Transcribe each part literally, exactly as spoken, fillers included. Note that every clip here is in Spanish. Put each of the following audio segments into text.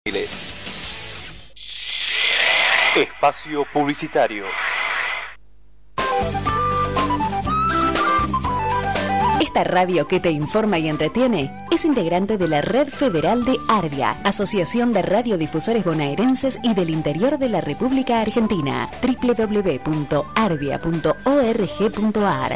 Espacio publicitario. Esta radio que te informa y entretiene es integrante de la Red Federal de Arbia, Asociación de Radiodifusores Bonaerenses y del Interior de la República Argentina. doble u doble u doble u punto arbia punto org punto ar.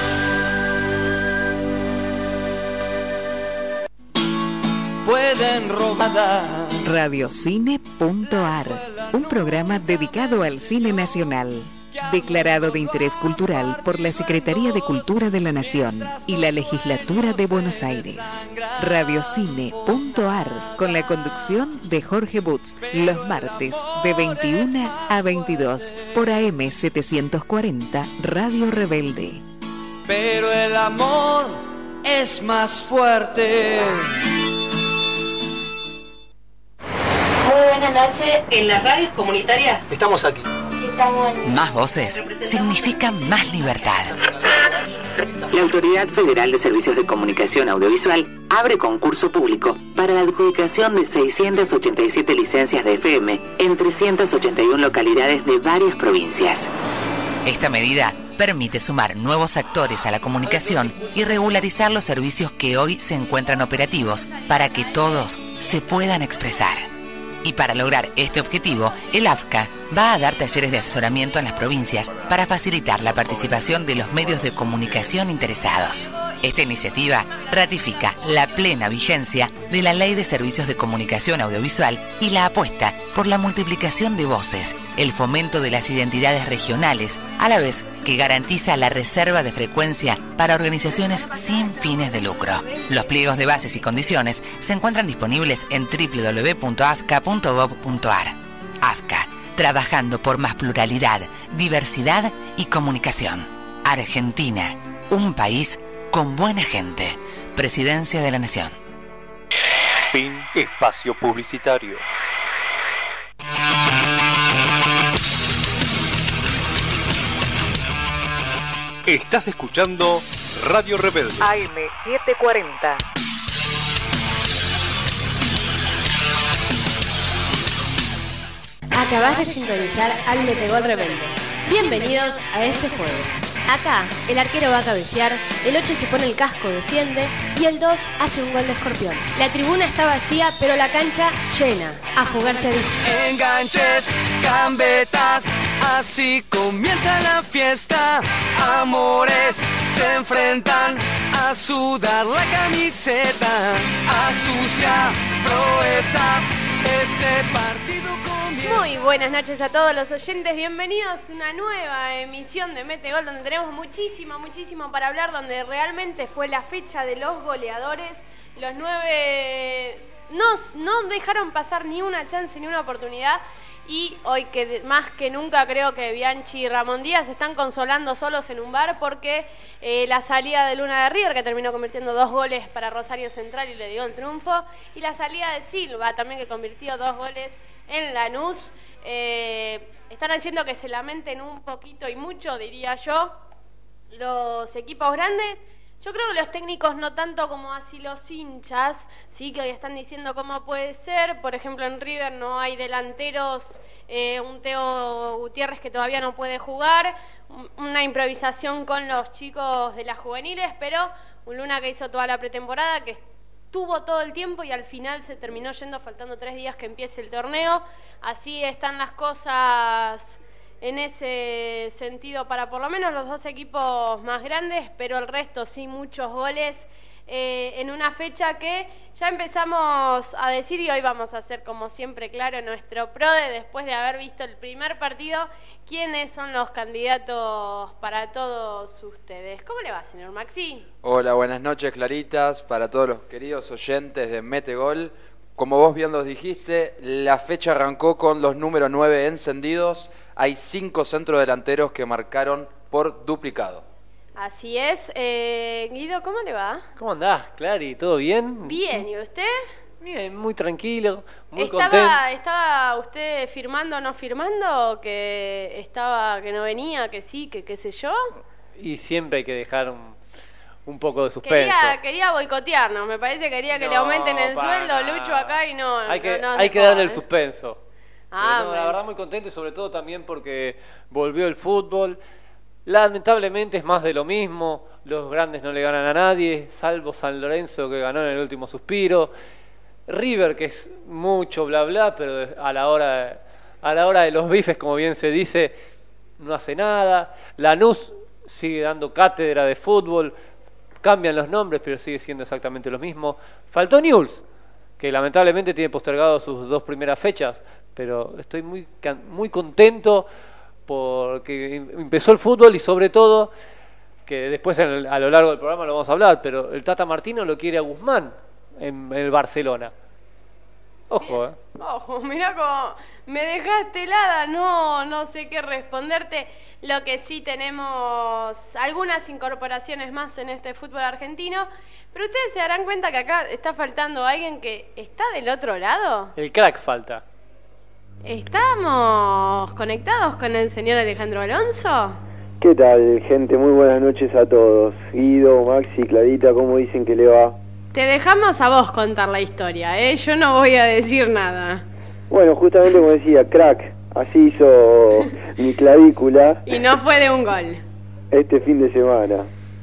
Pueden robar. Radiocine punto ar, un programa dedicado al cine nacional, declarado de interés cultural por la Secretaría de Cultura de la Nación y la Legislatura de Buenos Aires. Radiocine punto ar, con la conducción de Jorge Butz, los martes de veintiuna a veintidós por A M setecientos cuarenta Radio Rebelde. Pero el amor es más fuerte. Muy buenas noches. En las radios comunitarias Estamos aquí. estamos en... Más voces significan más libertad. La Autoridad Federal de Servicios de Comunicación Audiovisual abre concurso público para la adjudicación de seiscientas ochenta y siete licencias de F M en trescientas ochenta y una localidades de varias provincias. Esta medida permite sumar nuevos actores a la comunicación y regularizar los servicios que hoy se encuentran operativos para que todos se puedan expresar. Y para lograr este objetivo, el A F C A va a dar talleres de asesoramiento en las provincias para facilitar la participación de los medios de comunicación interesados. Esta iniciativa ratifica la plena vigencia de la Ley de Servicios de Comunicación Audiovisual y la apuesta por la multiplicación de voces, el fomento de las identidades regionales, a la vez que garantiza la reserva de frecuencia para organizaciones sin fines de lucro. Los pliegos de bases y condiciones se encuentran disponibles en doble u doble u doble u punto a f c a punto gov punto ar. A F C A, trabajando por más pluralidad, diversidad y comunicación. Argentina, un país con buena gente. Presidencia de la Nación. Fin espacio publicitario. Estás escuchando Radio Rebelde. A M setecientos cuarenta. Acabás de sintonizar al Metegol Rebelde. Bienvenidos a este juego. Acá, el arquero va a cabecear, el ocho se pone el casco, defiende y el dos hace un gol de escorpión. La tribuna está vacía, pero la cancha llena. A jugarse dicho. Enganches, gambetas, así comienza la fiesta. Amores se enfrentan a sudar la camiseta. Astucia, proezas, este partido comienza. Muy buenas noches a todos los oyentes, bienvenidos a una nueva emisión de Metegol, donde tenemos muchísimo, muchísimo para hablar, donde realmente fue la fecha de los goleadores. Los nueve no, no dejaron pasar ni una chance, ni una oportunidad. Y hoy que más que nunca creo que Bianchi y Ramón Díaz se están consolando solos en un bar porque eh, la salida de Luna de River, que terminó convirtiendo dos goles para Rosario Central y le dio el triunfo, y la salida de Silva, también que convirtió dos goles en Lanús, eh, están haciendo que se lamenten un poquito y mucho, diría yo, los equipos grandes. Yo creo que los técnicos no tanto como así los hinchas, sí, que hoy están diciendo cómo puede ser. Por ejemplo, en River no hay delanteros, eh, un Teo Gutiérrez que todavía no puede jugar, una improvisación con los chicos de las juveniles, pero un Luna que hizo toda la pretemporada, que tuvo todo el tiempo y al final se terminó yendo faltando tres días que empiece el torneo. Así están las cosas en ese sentido para por lo menos los dos equipos más grandes, pero el resto sí muchos goles eh, en una fecha que ya empezamos a decir, y hoy vamos a hacer como siempre claro nuestro PRODE después de haber visto el primer partido, quiénes son los candidatos para todos ustedes. ¿Cómo le va, señor Maxi? Hola, buenas noches, Claritas, para todos los queridos oyentes de Metegol. Como vos bien los dijiste, la fecha arrancó con los números nueve encendidos. Hay cinco centrodelanteros que marcaron por duplicado. Así es. Eh, Guido, ¿cómo le va? ¿Cómo andás, Clary? ¿Todo bien? Bien, ¿y usted? Bien, muy tranquilo, muy ¿Estaba, contento. ¿Estaba usted firmando o no firmando? ¿Que estaba, que no venía, que sí, que qué sé yo? Y siempre hay que dejar un, un poco de suspenso. Quería, quería boicotearnos, me parece que quería que No, le aumenten el para sueldo, nada. Lucho acá y no. Hay que, no, no hay que dejó, darle el ¿eh? suspenso. Ah, Pero no, bueno. La verdad muy contento y sobre todo también porque volvió el fútbol. Lamentablemente es más de lo mismo, los grandes no le ganan a nadie, salvo San Lorenzo que ganó en el último suspiro. River, que es mucho bla bla, pero a la hora, a la hora de los bifes, como bien se dice, no hace nada. Lanús sigue dando cátedra de fútbol, cambian los nombres, pero sigue siendo exactamente lo mismo. Faltó Newell's, que lamentablemente tiene postergado sus dos primeras fechas, pero estoy muy, muy contento porque empezó el fútbol y sobre todo, que después en el, a lo largo del programa lo vamos a hablar, pero el Tata Martino lo quiere a Guzmán en, en el Barcelona. Ojo, eh. Ojo, mirá cómo me dejaste helada, no, no sé qué responderte. Lo que sí tenemos algunas incorporaciones más en este fútbol argentino, pero ustedes se darán cuenta que acá está faltando alguien que está del otro lado. El crack falta. ¿Estamos conectados con el señor Alejandro Alonso? ¿Qué tal, gente? Muy buenas noches a todos. Guido, Maxi, Clarita, ¿cómo dicen que le va? Te dejamos a vos contar la historia, ¿eh? Yo no voy a decir nada. Bueno, justamente como decía, crack, así hizo mi clavícula. Y no fue de un gol. Este fin de semana.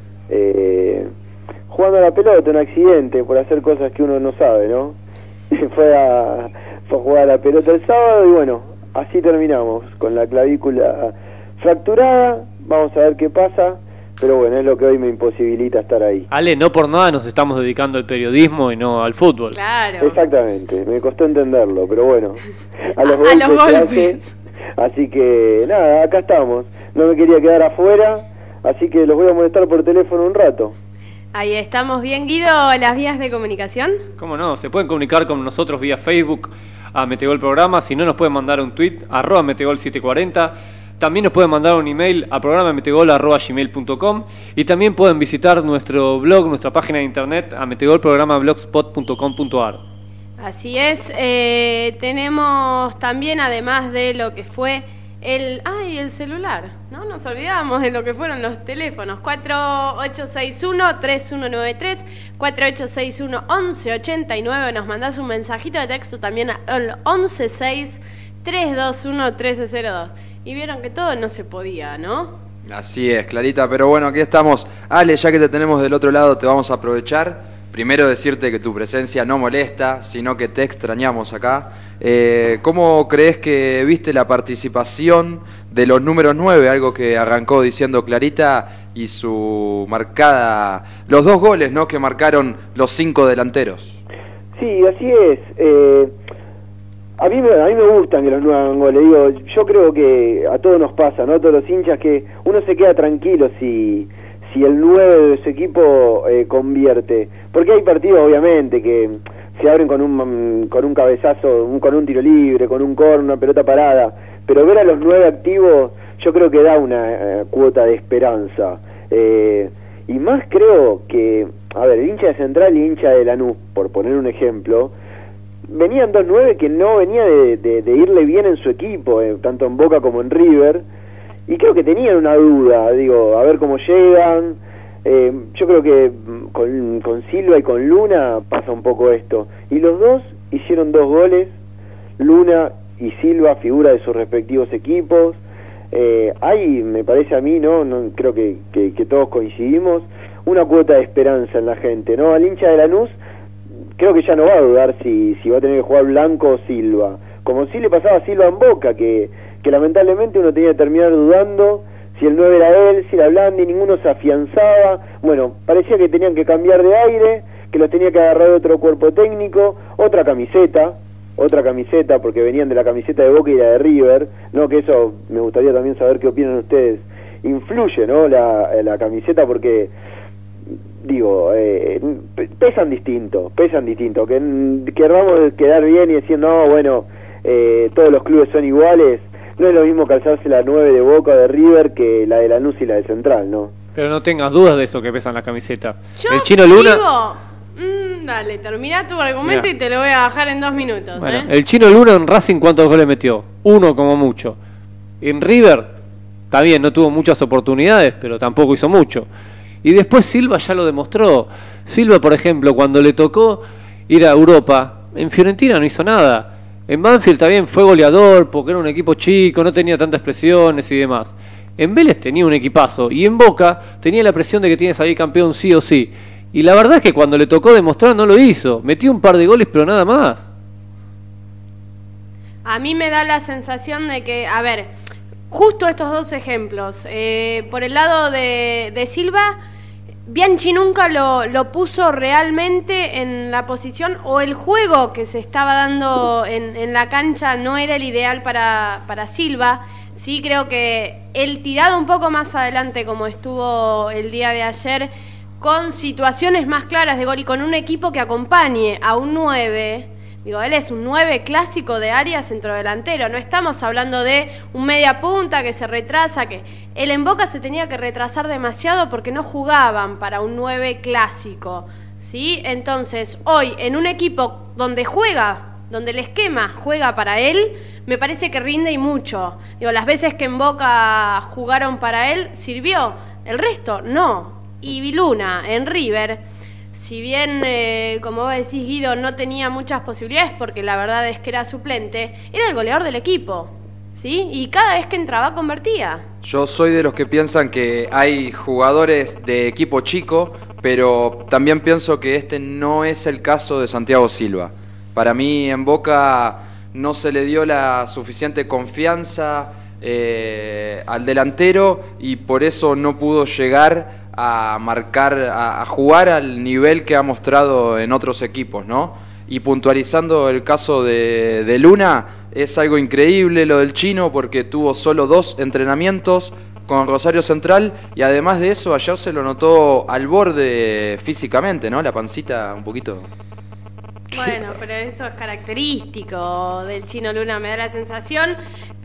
Eh, jugando a la pelota, un accidente, por hacer cosas que uno no sabe, ¿no? fue, a, fue a jugar a la pelota el sábado y bueno, así terminamos, con la clavícula fracturada. Vamos a ver qué pasa. Pero bueno, es lo que hoy me imposibilita estar ahí. Ale, no por nada nos estamos dedicando al periodismo y no al fútbol. Claro. Exactamente, me costó entenderlo, pero bueno, a los a golpes, los se golpes. hace. Así que nada, acá estamos. No me quería quedar afuera, así que los voy a molestar por teléfono un rato. Ahí estamos bien, Guido, las vías de comunicación. ¿Cómo no? Se pueden comunicar con nosotros vía Facebook a Metegol Programa, si no nos pueden mandar un tweet, arroba Metegol setecientos cuarenta. También nos pueden mandar un email a programa metegol arroba gmail punto com y también pueden visitar nuestro blog, nuestra página de internet a metegolprograma blogspot punto com punto ar. Así es, eh, tenemos también, además de lo que fue el... ¡Ay, el celular! ¿No? Nos olvidamos de lo que fueron los teléfonos. cuatro ocho seis uno, tres uno nueve tres, cuatro ocho seis uno, once ochenta y nueve. Nos mandás un mensajito de texto también al once seis, tres dos uno, trece cero dos. Y vieron que todo no se podía, ¿no? Así es, Clarita, pero bueno, aquí estamos. Ale, ya que te tenemos del otro lado, te vamos a aprovechar. Primero decirte que tu presencia no molesta, sino que te extrañamos acá. Eh, ¿Cómo crees que viste la participación de los números nueve? Algo que arrancó diciendo Clarita y su marcada... Los dos goles, ¿no?, que marcaron los cinco delanteros. Sí, así es. Eh... A mí, me, a mí me gustan que los nueve hagan goles. Digo, yo creo que a todos nos pasa, ¿no? A todos los hinchas, que uno se queda tranquilo si, si el nueve de su equipo eh, convierte. Porque hay partidos, obviamente, que se abren con un con un cabezazo, un, con un tiro libre, con un corner, una pelota parada. Pero ver a los nueve activos, yo creo que da una eh, cuota de esperanza. Eh, y más creo que, a ver, el hincha de Central y hincha de Lanús, por poner un ejemplo, venían dos nueve que no venía de, de, de irle bien en su equipo, eh, tanto en Boca como en River, y creo que tenían una duda, digo, a ver cómo llegan. Eh, yo creo que con, con Silva y con Luna pasa un poco esto, y los dos hicieron dos goles, Luna y Silva, figura de sus respectivos equipos. Eh, hay, me parece a mí, no, no creo que, que, que todos coincidimos, una cuota de esperanza en la gente, ¿no? Al hincha de Lanús creo que ya no va a dudar si, si va a tener que jugar Blanco o Silva, como sí le pasaba a Silva en Boca, que, que lamentablemente uno tenía que terminar dudando si el nueve era él, si era Blandi, ninguno se afianzaba. Bueno, parecía que tenían que cambiar de aire, que los tenía que agarrar otro cuerpo técnico, otra camiseta, otra camiseta, porque venían de la camiseta de Boca y la de River, no, que eso me gustaría también saber qué opinan ustedes. Influye, ¿no?, la, la camiseta, porque digo, eh, pesan distinto, pesan distinto. Que querramos quedar bien y decir, no, bueno, eh, todos los clubes son iguales. No es lo mismo calzarse la nueve de Boca o de River que la de Lanús y la de Central, ¿no? Pero no tengas dudas de eso, que pesan la camiseta. Yo el Chino Luna... digo, mmm, dale, termina tu argumento. Mirá. Y te lo voy a bajar en dos minutos. Bueno, ¿eh? El Chino Luna en Racing, ¿cuántos goles metió? Uno como mucho. En River, está bien, no tuvo muchas oportunidades, pero tampoco hizo mucho. Y después Silva ya lo demostró. Silva, por ejemplo, cuando le tocó ir a Europa, en Fiorentina no hizo nada. En Banfield también fue goleador porque era un equipo chico, no tenía tantas presiones y demás. En Vélez tenía un equipazo y en Boca tenía la presión de que tiene que salir campeón sí o sí. Y la verdad es que cuando le tocó demostrar no lo hizo. Metió un par de goles pero nada más. A mí me da la sensación de que, a ver, justo estos dos ejemplos. Eh, por el lado de, de Silva, Bianchi nunca lo, lo puso realmente en la posición, o el juego que se estaba dando en, en la cancha no era el ideal para, para Silva. Sí, creo que el tirado un poco más adelante, como estuvo el día de ayer, con situaciones más claras de gol y con un equipo que acompañe a un nueve. Digo, él es un nueve clásico de área centrodelantero. No estamos hablando de un media punta que se retrasa, que él en Boca se tenía que retrasar demasiado porque no jugaban para un nueve clásico, ¿sí? Entonces, hoy, en un equipo donde juega, donde el esquema juega para él, me parece que rinde y mucho. Digo, las veces que en Boca jugaron para él, sirvió. El resto, no. Y Viluna, en River, si bien, eh, como vos decís, Guido, no tenía muchas posibilidades, porque la verdad es que era suplente, era el goleador del equipo, ¿sí? Y cada vez que entraba, convertía. Yo soy de los que piensan que hay jugadores de equipo chico, pero también pienso que este no es el caso de Santiago Silva. Para mí, en Boca no se le dio la suficiente confianza eh, al delantero y por eso no pudo llegar a marcar, a, a jugar al nivel que ha mostrado en otros equipos, ¿no? Y puntualizando el caso de, de Luna, es algo increíble lo del chino porque tuvo solo dos entrenamientos con Rosario Central y además de eso ayer se lo notó al borde físicamente, ¿no? La pancita un poquito... Bueno, pero eso es característico del Chino Luna, me da la sensación,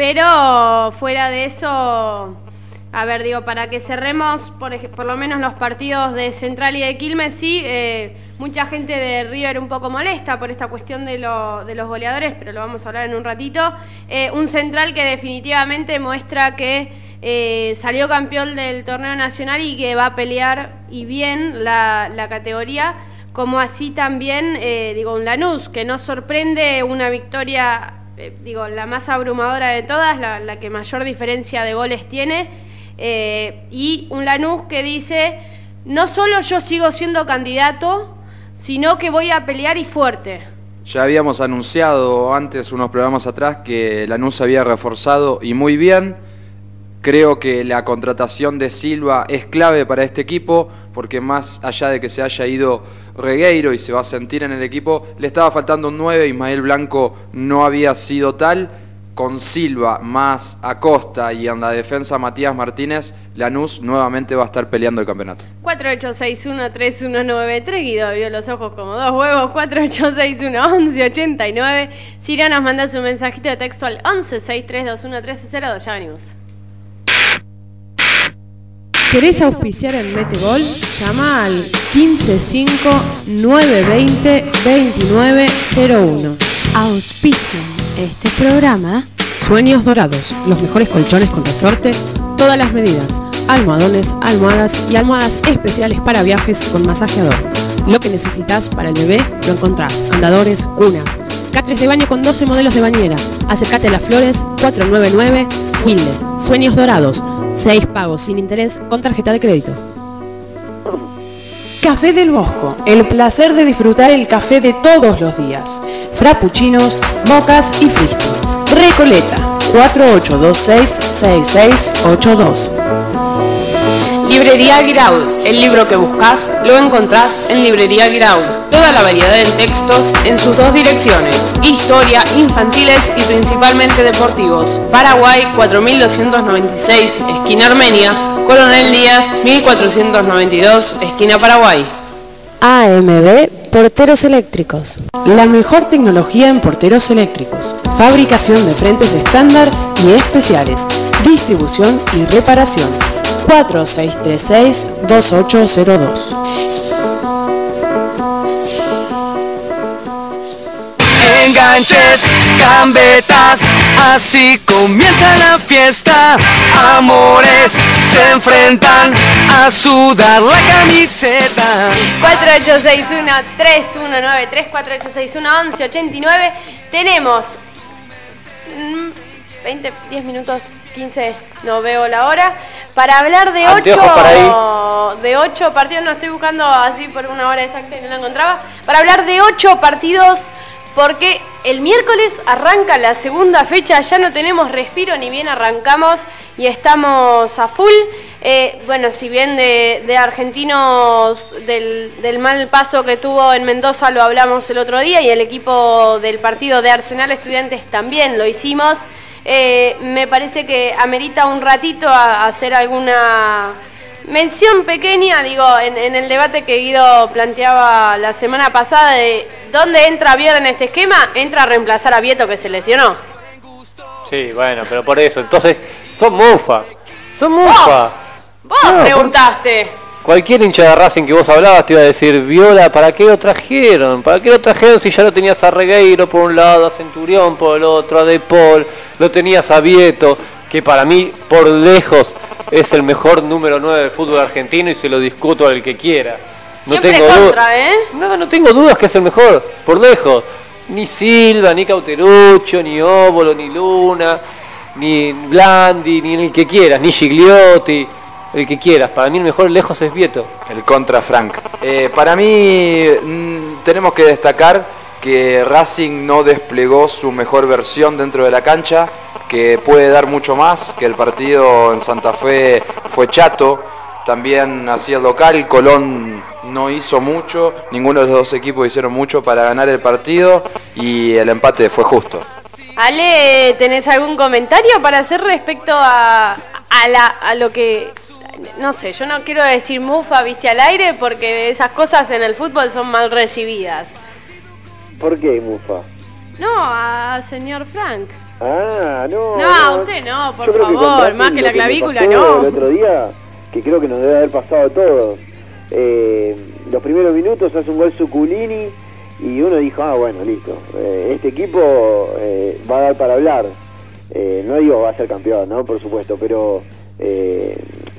pero fuera de eso... A ver, digo, para que cerremos por, por lo menos los partidos de Central y de Quilmes, sí, eh, mucha gente de River un poco molesta por esta cuestión de, lo, de los goleadores, pero lo vamos a hablar en un ratito. Eh, un Central que definitivamente muestra que eh, salió campeón del torneo nacional y que va a pelear y bien la, la categoría, como así también, eh, digo, un Lanús, que nos sorprende una victoria, eh, digo, la más abrumadora de todas, la, la que mayor diferencia de goles tiene. Eh, y un Lanús que dice, no solo yo sigo siendo candidato, sino que voy a pelear y fuerte. Ya habíamos anunciado antes, unos programas atrás, que Lanús se había reforzado y muy bien. Creo que la contratación de Silva es clave para este equipo, porque más allá de que se haya ido Regueiro y se va a sentir en el equipo, le estaba faltando un nueve, Ismael Blanco no había sido tal. Con Silva más Acosta y en la defensa Matías Martínez, Lanús nuevamente va a estar peleando el campeonato. cuatro ocho seis uno tres uno nueve tres, Guido abrió los ojos como dos huevos, cuatro ocho seis uno once ochenta y nueve. Si no, nos mandas un mensajito de texto al once seis tres dos uno tres cero dos, ya venimos. ¿Querés auspiciar en Metegol? Llama al quince cinco nueve veinte veintinueve cero uno. Auspician este programa Sueños Dorados, los mejores colchones con resorte, todas las medidas, almohadones, almohadas y almohadas especiales para viajes con masajeador. Lo que necesitas para el bebé lo encontrás: andadores, cunas, catres de baño con doce modelos de bañera. Acércate a Las Flores, cuatrocientos noventa y nueve, Wilde. Sueños Dorados, seis pagos sin interés con tarjeta de crédito. Café del Bosco, el placer de disfrutar el café de todos los días. Frappuccinos, mocas y fristi. Recoleta, cuatro ocho dos seis seis seis ocho dos. Librería Guiraud, el libro que buscas lo encontrás en Librería Guiraud. Toda la variedad en textos en sus dos direcciones: historia, infantiles y principalmente deportivos. Paraguay cuatro mil doscientos noventa y seis, esquina Armenia. Coronel Díaz mil cuatrocientos noventa y dos, esquina Paraguay. A M B Porteros Eléctricos. La mejor tecnología en porteros eléctricos. Fabricación de frentes estándar y especiales. Distribución y reparación. cuatro seis tres seis dos ocho cero dos. En enganches, gambetas, así comienza la fiesta. Amores se enfrentan a sudar la camiseta. cuatro ocho seis uno, tres uno nueve tres, cuatro ocho seis uno, once ochenta y nueve. Tenemos veinte, diez minutos, quince, no veo la hora, para hablar de ocho, de ocho partidos. No estoy buscando así por una hora exacta y no la encontraba. Para hablar de ocho partidos, porque el miércoles arranca la segunda fecha, ya no tenemos respiro, ni bien arrancamos y estamos a full. Eh, bueno, si bien de, de Argentinos, del, del mal paso que tuvo en Mendoza lo hablamos el otro día, y el equipo del partido de Arsenal Estudiantes también lo hicimos, eh, me parece que amerita un ratito a, a hacer alguna mención pequeña, digo, en, en el debate que Guido planteaba la semana pasada de dónde entra Bior en este esquema. Entra a reemplazar a Vieto, que se lesionó. Sí, bueno, pero por eso, entonces, son mufa, son mufa. Vos no, preguntaste. Cualquier hincha de Racing que vos hablabas te iba a decir, Viola, ¿para qué lo trajeron? ¿Para qué lo trajeron si ya lo tenías a Regueiro por un lado, a Centurión por el otro, a De Paul, lo tenías a Vieto, que para mí, por lejos, es el mejor número nueve del fútbol argentino y se lo discuto al que quiera. No Siempre tengo contra, ¿eh? No, no tengo dudas que es el mejor, por lejos. Ni Silva, ni Cauteruccio, ni Óbolo, ni Luna, ni Blandi, ni el que quieras, ni Gigliotti, el que quieras. Para mí el mejor lejos es Vieto. El contra Frank. Eh, para mí mmm, tenemos que destacar que Racing no desplegó su mejor versión dentro de la cancha, que puede dar mucho más, que el partido en Santa Fe fue chato, también hacía el local, Colón no hizo mucho, ninguno de los dos equipos hicieron mucho para ganar el partido y el empate fue justo. Ale, ¿tenés algún comentario para hacer respecto a, a, la, a lo que... No sé, yo no quiero decir mufa, viste, al aire, porque esas cosas en el fútbol son mal recibidas. ¿Por qué mufa? No, a señor Frank. Ah, no. No, a usted no, por Yo favor, que más que la clavícula, pasó no. El otro día, que creo que nos debe haber pasado a todos. Eh, los primeros minutos hace un gol Zuculini y uno dijo, ah, bueno, listo. Eh, este equipo eh, va a dar para hablar. Eh, no digo va a ser campeón, ¿no? Por supuesto, pero eh,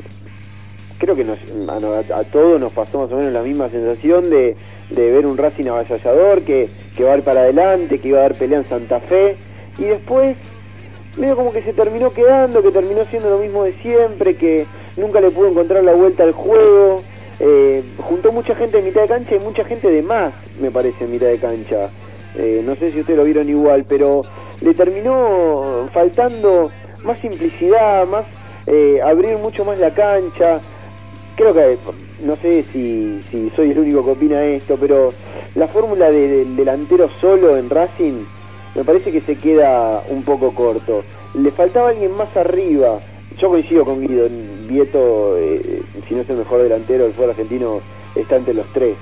creo que nos, a, a todos nos pasó más o menos la misma sensación de, de ver un Racing avasallador que, que va a ir para adelante, que iba a dar pelea en Santa Fe, y después medio como que se terminó quedando, que terminó siendo lo mismo de siempre, que nunca le pudo encontrar la vuelta al juego. Eh, juntó mucha gente en mitad de cancha y mucha gente de más, me parece, en mitad de cancha. Eh, no sé si ustedes lo vieron igual, pero le terminó faltando más simplicidad, más eh, abrir mucho más la cancha. Creo que, no sé si, si soy el único que opina esto, pero la fórmula de, del delantero solo en Racing me parece que se queda un poco corto. Le faltaba alguien más arriba. Yo coincido con Guido, Vieto, eh, si no es el mejor delantero del fútbol argentino, está entre los tres.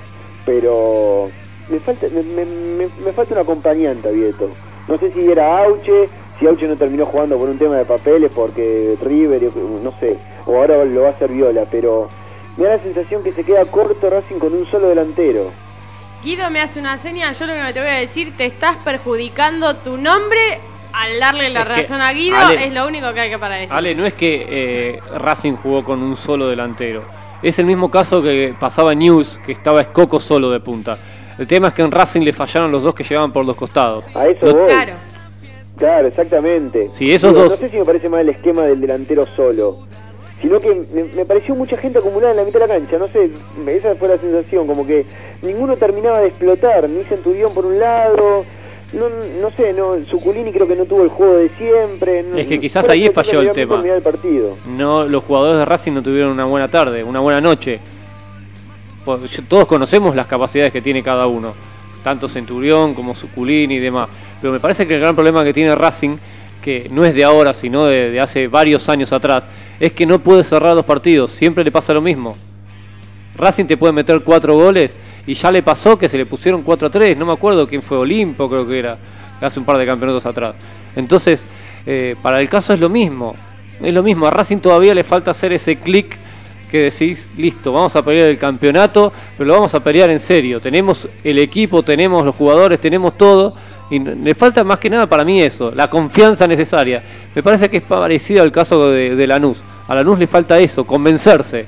Pero me falta me, me, me falta un acompañante a Vieto. No sé si era Auche, si Auche no terminó jugando por un tema de papeles, porque River, no sé, o ahora lo va a hacer Viola, pero me da la sensación que se queda corto Racing con un solo delantero. Guido me hace una seña, yo lo que te voy a decir, te estás perjudicando tu nombre al darle la Es que, razón a Guido, Ale, es lo único que hay que para decir. Ale, no es que eh, Racing jugó con un solo delantero. Es el mismo caso que pasaba en News, que estaba Escoco solo de punta. El tema es que en Racing le fallaron los dos que llegaban por los costados. A eso no, voy. Claro. Claro, exactamente. Sí, esos Digo, dos. No sé si me parece mal el esquema del delantero solo, sino que me, me pareció mucha gente acumulada en la mitad de la cancha. No sé, esa fue la sensación, como que ninguno terminaba de explotar, ni Centurión por un lado, no, no sé, no, Zuculini creo que no tuvo el juego de siempre. No, es que quizás fue ahí la falló el sensación tema. del partido. No, los jugadores de Racing no tuvieron una buena tarde, una buena noche. Pues, todos conocemos las capacidades que tiene cada uno, tanto Centurión como Zuculini y demás. Pero me parece que el gran problema que tiene Racing, que no es de ahora, sino de, de hace varios años atrás, es que no puede cerrar los partidos, siempre le pasa lo mismo. Racing te puede meter cuatro goles y ya le pasó que se le pusieron cuatro a tres, no me acuerdo quién fue, Olimpo creo que era, hace un par de campeonatos atrás. Entonces, eh, para el caso es lo mismo, es lo mismo, a Racing todavía le falta hacer ese clic que decís, listo, vamos a pelear el campeonato, pero lo vamos a pelear en serio, tenemos el equipo, tenemos los jugadores, tenemos todo, Y le falta más que nada para mí eso, la confianza necesaria. Me parece que es parecido al caso de, de Lanús. A Lanús le falta eso, convencerse.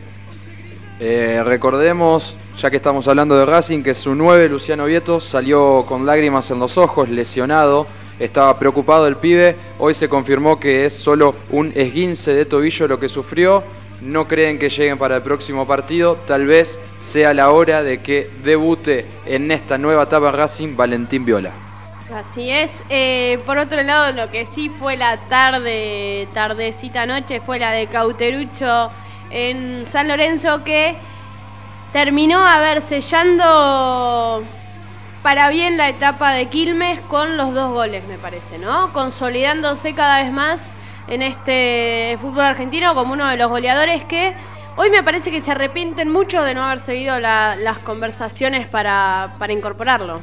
Eh, recordemos, ya que estamos hablando de Racing, que su nueve, Luciano Vieto, salió con lágrimas en los ojos, lesionado. Estaba preocupado el pibe. Hoy se confirmó que es solo un esguince de tobillo lo que sufrió. No creen que lleguen para el próximo partido. Tal vez sea la hora de que debute en esta nueva etapa Racing Valentín Viola. Así es. Eh, por otro lado, lo que sí fue la tarde, tardecita noche, fue la de Cauterucho en San Lorenzo, que terminó a ver sellando para bien la etapa de Quilmes con los dos goles, me parece, ¿no? Consolidándose cada vez más en este fútbol argentino como uno de los goleadores que hoy me parece que se arrepienten mucho de no haber seguido la, las conversaciones para, para incorporarlo.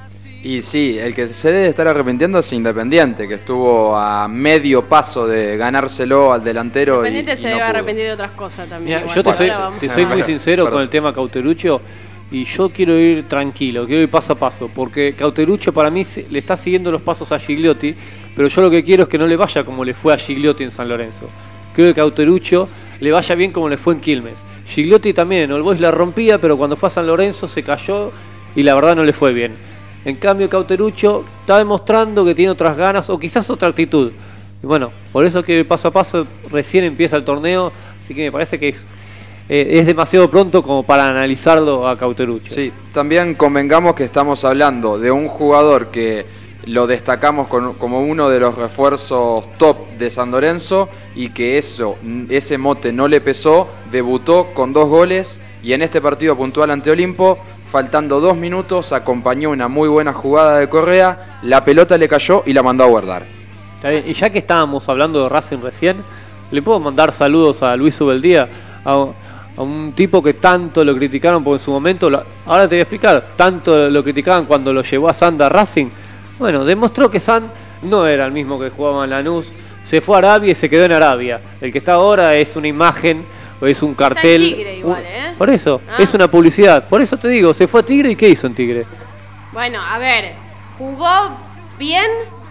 Y sí, el que se debe estar arrepintiendo es Independiente, que estuvo a medio paso de ganárselo al delantero. Independiente y, se y no debe pudo. arrepentir de otras cosas también. Mira, yo te soy, te soy muy sincero Perdón. con el tema Cauterucho, y yo quiero ir tranquilo, quiero ir paso a paso, porque Cauterucho para mí le está siguiendo los pasos a Gigliotti, pero yo lo que quiero es que no le vaya como le fue a Gigliotti en San Lorenzo. Quiero que Cauterucho le vaya bien como le fue en Quilmes. Gigliotti también, en All Boys la rompía, pero cuando fue a San Lorenzo se cayó y la verdad no le fue bien. En cambio Cauterucho está demostrando que tiene otras ganas o quizás otra actitud. Y bueno, por eso que paso a paso recién empieza el torneo, así que me parece que es, eh, es demasiado pronto como para analizarlo a Cauterucho. Sí, también convengamos que estamos hablando de un jugador que lo destacamos con, como uno de los refuerzos top de San Lorenzo y que eso, ese mote no le pesó, debutó con dos goles y en este partido puntual ante Olimpo, faltando dos minutos, acompañó una muy buena jugada de Correa, la pelota le cayó y la mandó a guardar. Está bien. Y ya que estábamos hablando de Racing recién, ¿le puedo mandar saludos a Luis Ubeldía? A, a un tipo que tanto lo criticaron porque en su momento, lo, ahora te voy a explicar, tanto lo criticaban cuando lo llevó a Sanda Racing. Bueno, demostró que Sand no era el mismo que jugaba en Lanús, se fue a Arabia y se quedó en Arabia. El que está ahora es una imagen, o es un cartel. Está en Tigre igual, ¿eh? Por eso, ah. es una publicidad. Por eso te digo, se fue a Tigre y ¿qué hizo en Tigre? Bueno, a ver, jugó bien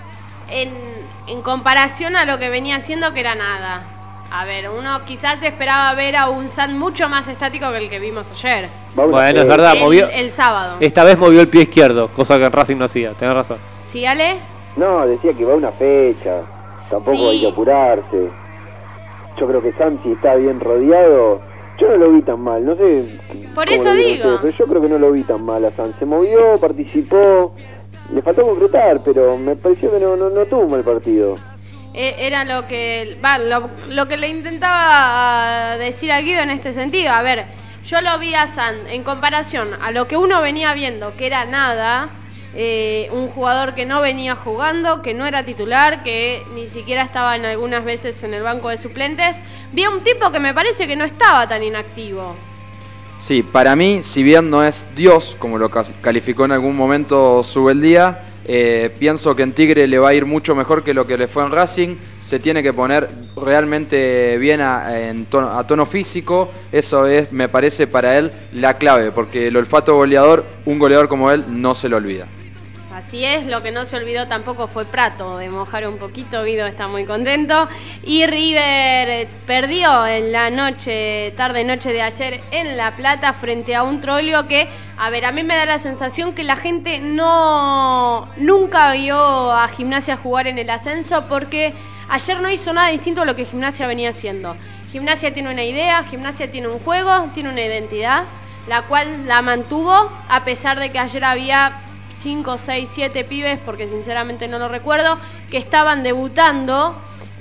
en, en comparación a lo que venía haciendo, que era nada. A ver, uno quizás esperaba ver a un Sand mucho más estático que el que vimos ayer. Bueno, es verdad, el, movió. El sábado. Esta vez movió el pie izquierdo, cosa que en Racing no hacía, tenés razón. ¿Sí, Ale? No, decía que va una fecha, tampoco Sí. hay que apurarse. Yo creo que Santi está bien rodeado. Yo no lo vi tan mal, no sé. Por cómo eso lo vieron digo. ustedes, pero yo creo que no lo vi tan mal a Santi. Se movió, participó, le faltó concretar, pero me pareció que no, no, no tuvo un mal partido. Eh, era lo que va, lo, lo que le intentaba decir a Guido en este sentido. A ver, yo lo vi a Sand en comparación a lo que uno venía viendo, que era nada. Eh, un jugador que no venía jugando, que no era titular, que ni siquiera estaba en algunas veces en el banco de suplentes. Vi a un tipo que me parece que no estaba tan inactivo. Sí, para mí, si bien no es Dios, como lo calificó en algún momento Subeldía, eh, pienso que en Tigre le va a ir mucho mejor que lo que le fue en Racing. Se tiene que poner realmente bien a, en tono, a tono físico. Eso es, me parece, para él la clave, porque el olfato goleador, un goleador como él, no se lo olvida. Así es, lo que no se olvidó tampoco fue Prato, de mojar un poquito. Guido está muy contento. Y River perdió en la noche, tarde-noche de ayer en La Plata frente a un Trollio que, a ver, a mí me da la sensación que la gente no nunca vio a Gimnasia jugar en el ascenso, porque ayer no hizo nada distinto a lo que Gimnasia venía haciendo. Gimnasia tiene una idea, Gimnasia tiene un juego, tiene una identidad, la cual la mantuvo a pesar de que ayer había cinco, seis, siete pibes, porque sinceramente no lo recuerdo, que estaban debutando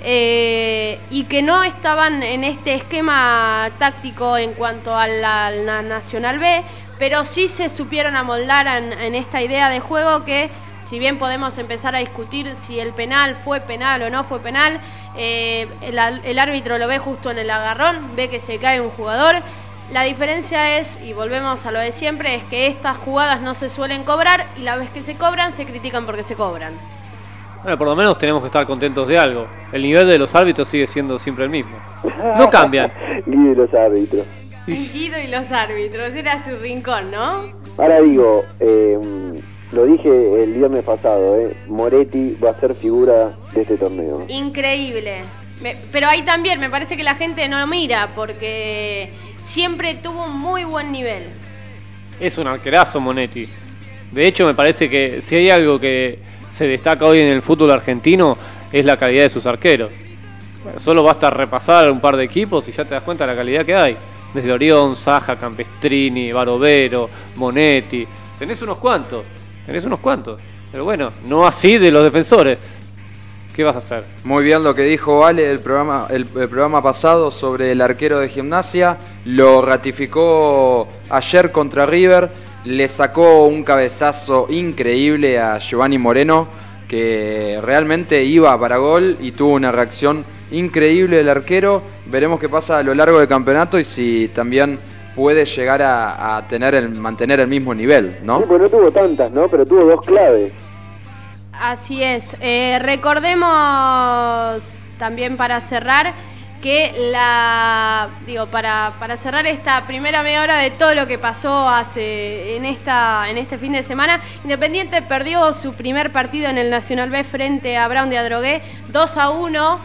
eh, y que no estaban en este esquema táctico en cuanto a la, a la Nacional B, pero sí se supieron amoldar en, en esta idea de juego que, si bien podemos empezar a discutir si el penal fue penal o no fue penal, eh, el, el árbitro lo ve justo en el agarrón, ve que se cae un jugador. La diferencia es, y volvemos a lo de siempre, es que estas jugadas no se suelen cobrar y la vez que se cobran se critican porque se cobran. Bueno, por lo menos tenemos que estar contentos de algo. El nivel de los árbitros sigue siendo siempre el mismo. No cambian. Guido y los árbitros. Guido y los árbitros, era su rincón, ¿no? Ahora digo, eh, lo dije el viernes pasado, ¿eh? Moretti va a ser figura de este torneo. Increíble. Me, pero ahí también me parece que la gente no lo mira porque siempre tuvo un muy buen nivel. Es un arquerazo Monetti. De hecho, me parece que si hay algo que se destaca hoy en el fútbol argentino es la calidad de sus arqueros. Solo basta repasar un par de equipos y ya te das cuenta de la calidad que hay. Desde Orión, Saja, Campestrini, Barovero, Monetti. Tenés unos cuantos, tenés unos cuantos. Pero bueno, no así de los defensores. ¿Qué vas a hacer? Muy bien lo que dijo Ale el programa, el, el programa pasado sobre el arquero de Gimnasia. Lo ratificó ayer contra River. Le sacó un cabezazo increíble a Giovanni Moreno, que realmente iba para gol y tuvo una reacción increíble del arquero. Veremos qué pasa a lo largo del campeonato y si también puede llegar a, a tener el, mantener el mismo nivel, ¿no? Sí, pues no tuvo tantas, ¿no? Pero tuvo dos claves. Así es. Eh, recordemos también para cerrar que la digo para, para cerrar esta primera media hora de todo lo que pasó hace en esta en este fin de semana, Independiente perdió su primer partido en el Nacional B frente a Brown de Adrogué dos a uno.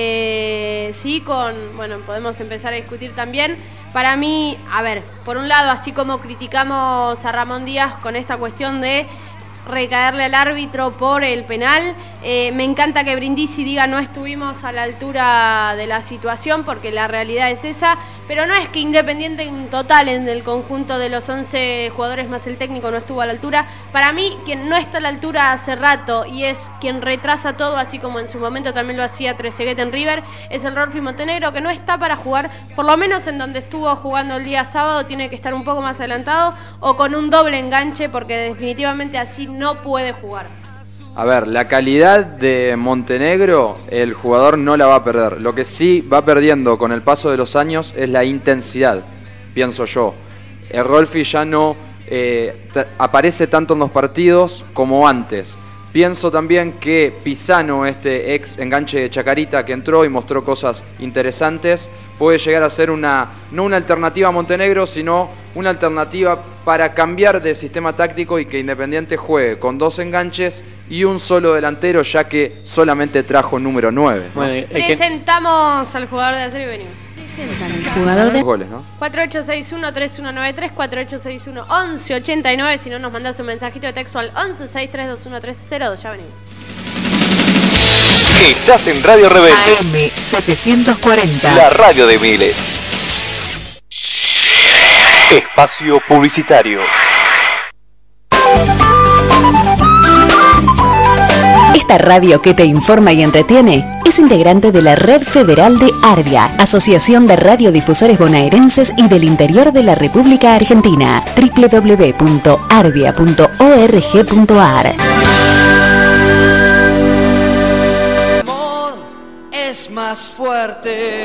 Eh, sí, con bueno, podemos empezar a discutir también. Para mí, a ver, por un lado, así como criticamos a Ramón Díaz con esta cuestión de recaerle al árbitro por el penal, eh, me encanta que Brindisi diga no estuvimos a la altura de la situación, porque la realidad es esa, pero no es que Independiente en total, en el conjunto de los once jugadores más el técnico, no estuvo a la altura. Para mí, quien no está a la altura hace rato y es quien retrasa todo, así como en su momento también lo hacía Trezeguet en River, es el Rolfi Montenegro, que no está para jugar, por lo menos en donde estuvo jugando el día sábado, tiene que estar un poco más adelantado o con un doble enganche, porque definitivamente así no puede jugar. A ver, la calidad de Montenegro, el jugador no la va a perder. Lo que sí va perdiendo con el paso de los años es la intensidad, pienso yo. El Rolfi ya no eh, aparece tanto en los partidos como antes. Pienso también que Pisano, este ex enganche de Chacarita que entró y mostró cosas interesantes, puede llegar a ser una no una alternativa a Montenegro, sino una alternativa para cambiar de sistema táctico y que Independiente juegue con dos enganches y un solo delantero, ya que solamente trajo número nueve, ¿no? Bueno, presentamos al jugador de acero y venimos. El jugador de goles, ¿no? cuatro ocho seis uno, tres uno nueve tres, cuatro ocho seis uno, once ochenta y nueve. Si no, nos mandás un mensajito de texto al once sesenta y tres veintiuno trece cero dos. Ya venimos. Estás en Radio Rebelde. A M setecientos cuarenta. La radio de Miles. Espacio publicitario. Esta radio que te informa y entretiene es integrante de la Red Federal de Arvia, Asociación de Radiodifusores Bonaerenses y del Interior de la República Argentina. doble u doble u doble u punto arvia punto org punto ar. Amor es más fuerte.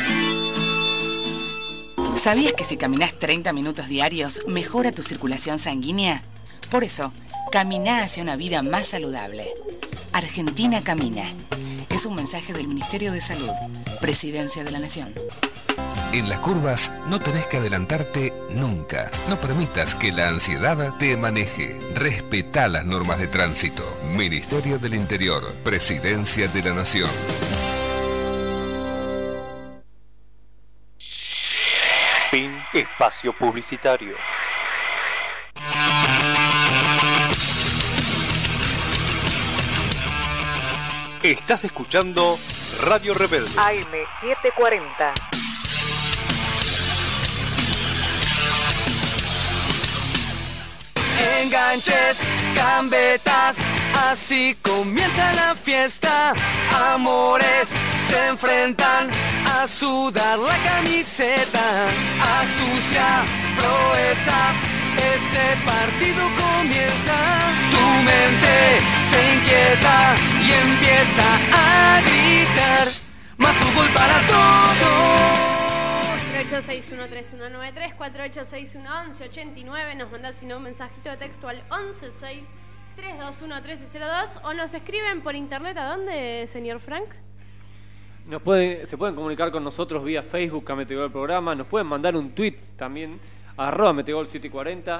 ¿Sabías que si caminas treinta minutos diarios mejora tu circulación sanguínea? Por eso, camina hacia una vida más saludable. Argentina Camina. Es un mensaje del Ministerio de Salud, Presidencia de la Nación. En las curvas no tenés que adelantarte nunca. No permitas que la ansiedad te maneje. Respetá las normas de tránsito. Ministerio del Interior, Presidencia de la Nación. Fin. Espacio publicitario. Estás escuchando Radio Rebelde. A M setecientos cuarenta. Enganches, gambetas, así comienza la fiesta. Amores se enfrentan a sudar la camiseta. Astucia, proezas, este partido comienza. Tu mente se inquieta y empieza a gritar. Más fútbol para todos. cuatro ocho seis uno, tres uno nueve tres, cuatro ocho seis uno, once ochenta y nueve. Nos mandás sino un mensajito de texto al once seis tres dos uno trece cero dos o nos escriben por internet. ¿A dónde, señor Frank? Nos puede, se pueden comunicar con nosotros vía Facebook a Metegol Programa. Nos pueden mandar un tweet también, arroba Metegol setecientos cuarenta.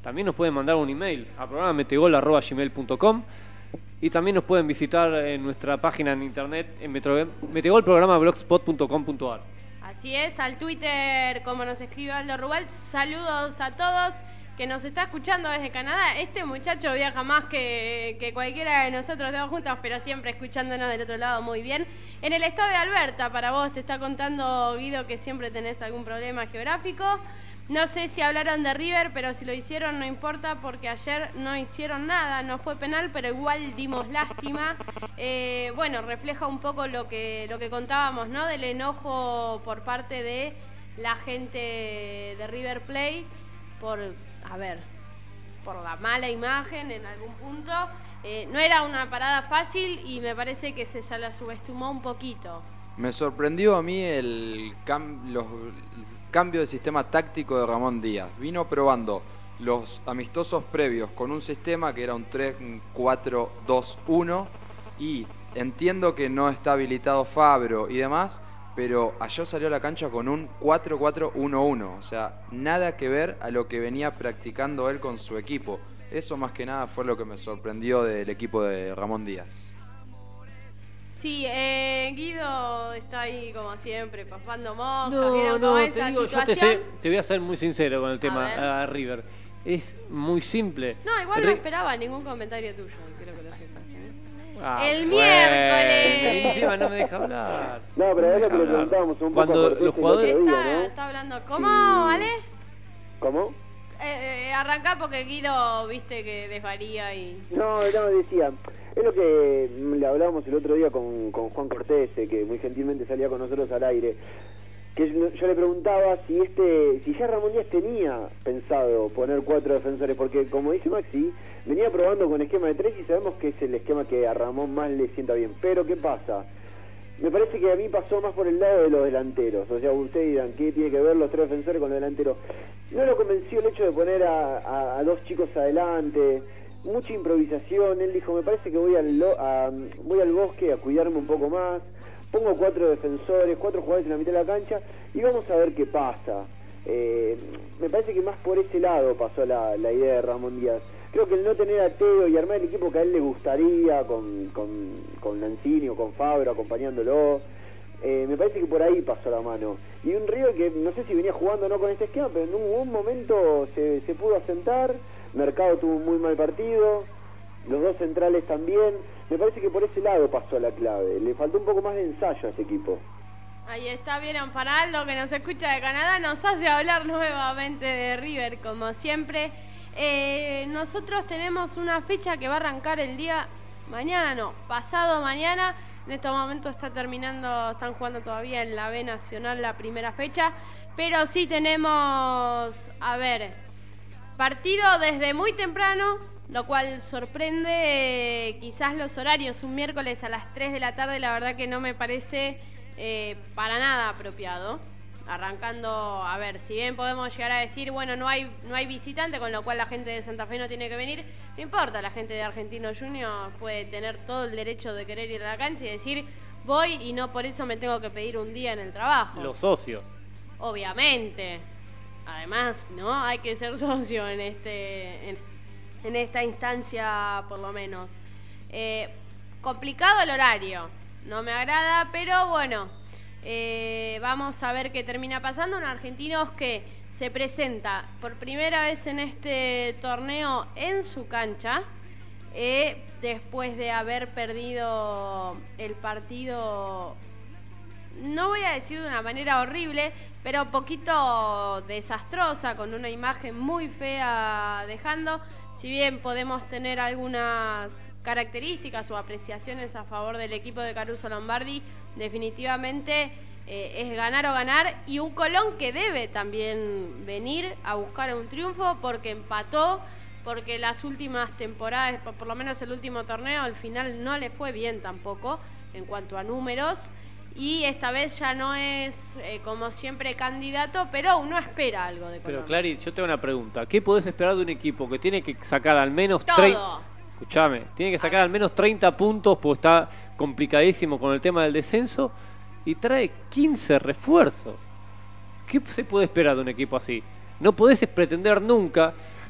también nos pueden mandar un email a programa metegol arroba gmail punto com y también nos pueden visitar en nuestra página en internet en metegol programa blogspot punto com punto ar. Así es, al Twitter, como nos escribe Aldo Rubal, saludos a todos que nos está escuchando desde Canadá. Este muchacho viaja más que, que cualquiera de nosotros dos juntos, pero siempre escuchándonos del otro lado muy bien. En el estado de Alberta, para vos, te está contando Guido que siempre tenés algún problema geográfico. No sé si hablaron de River, pero si lo hicieron no importa porque ayer no hicieron nada, no fue penal, pero igual dimos lástima. Eh, bueno, refleja un poco lo que, lo que contábamos, ¿no? Del enojo por parte de la gente de River Plate por, a ver, por la mala imagen en algún punto. Eh, no era una parada fácil y me parece que se, se la subestimó un poquito. Me sorprendió a mí el, cam los, el cambio de sistema táctico de Ramón Díaz. Vino probando los amistosos previos con un sistema que era un tres cuatro dos uno y entiendo que no está habilitado Fabro y demás, pero ayer salió a la cancha con un cuatro cuatro uno uno, o sea, nada que ver a lo que venía practicando él con su equipo. Eso más que nada fue lo que me sorprendió del equipo de Ramón Díaz. Sí, eh, Guido está ahí como siempre, papando moscas. No, ¿Vieron no, cómo te esa digo, yo situación? te, sé, te voy a ser muy sincero con el tema A a River. Es muy simple. No, igual Ri no esperaba ningún comentario tuyo, creo que lo sepas. Ah, El bueno, miércoles. Encima no me deja hablar. No, pero es lo que le Hablar. preguntábamos un Cuando poco a Cortés los el jugadores- otro día, Está, ¿no? está hablando. ¿Cómo, Ale? ¿Cómo? Eh, eh, arrancá porque Guido, viste, que desvaría y... No, no, decía, es lo que le hablábamos el otro día con, con Juan Cortés, eh, que muy gentilmente salía con nosotros al aire, que yo, yo le preguntaba si este si ya Ramón Díaz tenía pensado poner cuatro defensores, porque como dice Maxi, venía probando con esquema de tres y sabemos que es el esquema que a Ramón más le sienta bien, pero ¿qué pasa? Me parece que a mí pasó más por el lado de los delanteros, o sea, ustedes dirán, ¿qué tiene que ver los tres defensores con los delanteros? No lo convenció el hecho de poner a, a, a dos chicos adelante, mucha improvisación. Él dijo, me parece que voy al, lo, a, voy al bosque a cuidarme un poco más, pongo cuatro defensores, cuatro jugadores en la mitad de la cancha y vamos a ver qué pasa. Eh, me parece que más por ese lado pasó la, la idea de Ramón Díaz. Creo que el no tener a Teo y armar el equipo que a él le gustaría, con, con, con Lanzini o con Fabro acompañándolo, eh, me parece que por ahí pasó la mano. Y un River que no sé si venía jugando o no con este esquema, pero en un, un momento se, se pudo asentar. Mercado tuvo un muy mal partido, los dos centrales también. Me parece que por ese lado pasó la clave. Le faltó un poco más de ensayo a este equipo. Ahí está, vieron, para Aldo que nos escucha de Canadá, nos hace hablar nuevamente de River, como siempre. Eh, nosotros tenemos una fecha que va a arrancar el día mañana, no, pasado mañana. En estos momentos está terminando, están jugando todavía en la B Nacional la primera fecha, pero sí tenemos, a ver, partido desde muy temprano, lo cual sorprende, eh, quizás los horarios, un miércoles a las tres de la tarde, la verdad que no me parece eh, para nada apropiado. Arrancando, a ver, si bien podemos llegar a decir, bueno, no hay no hay visitante, con lo cual la gente de Santa Fe no tiene que venir, no importa, la gente de Argentino Junior puede tener todo el derecho de querer ir a la cancha y decir, voy y no por eso me tengo que pedir un día en el trabajo. Los socios. Obviamente. Además, ¿no? Hay que ser socio en este en, en esta instancia, por lo menos. Eh, complicado el horario, no me agrada, pero bueno... Eh, vamos a ver qué termina pasando. Un Argentinos que se presenta por primera vez en este torneo en su cancha, eh, después de haber perdido el partido, no voy a decir de una manera horrible, pero un poquito desastrosa, con una imagen muy fea dejando. Si bien podemos tener algunas características o apreciaciones a favor del equipo de Caruso Lombardi, definitivamente eh, es ganar o ganar, y un Colón que debe también venir a buscar un triunfo porque empató, porque las últimas temporadas, por, por lo menos el último torneo, al final no le fue bien tampoco en cuanto a números, y esta vez ya no es eh, como siempre candidato, pero uno espera algo de Colón. Pero Clary, yo tengo una pregunta. ¿Qué podés esperar de un equipo que tiene que sacar al menos Todo. treinta? Escuchame, tiene que sacar al menos treinta puntos porque está complicadísimo con el tema del descenso y trae quince refuerzos. ¿Qué se puede esperar de un equipo así? No podés pretender nunca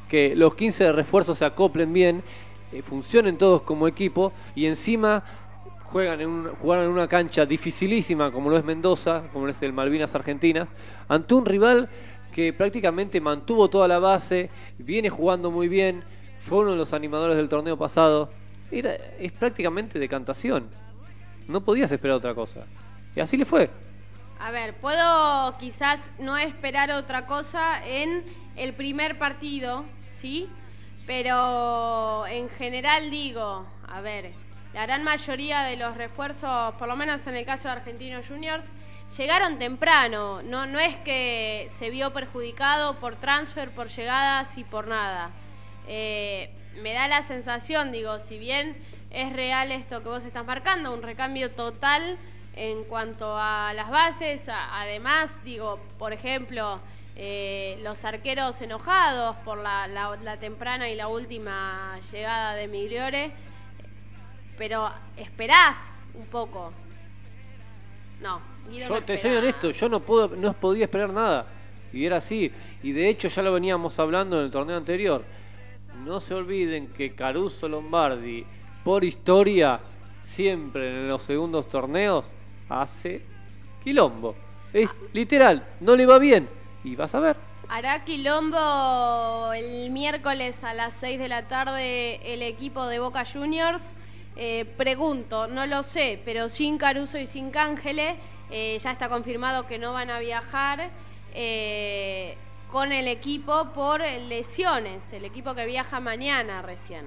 que los quince de refuerzo se acoplen bien, eh, funcionen todos como equipo y encima juegan en un, jugaron en una cancha dificilísima como lo es Mendoza, como es el Malvinas Argentinas, ante un rival que prácticamente mantuvo toda la base, viene jugando muy bien, fue uno de los animadores del torneo pasado. Era, es prácticamente decantación. No podías esperar otra cosa. Y así le fue. A ver, puedo quizás no esperar otra cosa en el primer partido, ¿sí? Pero en general digo, a ver, la gran mayoría de los refuerzos, por lo menos en el caso de Argentinos Juniors, llegaron temprano. No, no es que se vio perjudicado por transfer, por llegadas y por nada. Eh, me da la sensación, digo, si bien es real esto que vos estás marcando, un recambio total en cuanto a las bases, a, además, digo, por ejemplo, eh, los arqueros enojados por la, la, la temprana y la última llegada de Migliore, pero esperás un poco. No, Guido yo no te soy honesto, yo no puedo, no podía esperar nada. Y era así. Y de hecho ya lo veníamos hablando en el torneo anterior. No se olviden que Caruso Lombardi, por historia, siempre en los segundos torneos, hace quilombo. Es literal, no le va bien. Y vas a ver. Hará quilombo el miércoles a las seis de la tarde el equipo de Boca Juniors. Eh, pregunto, no lo sé, pero sin Caruso y sin Cángele, eh, ya está confirmado que no van a viajar eh, con el equipo por lesiones, el equipo que viaja mañana recién.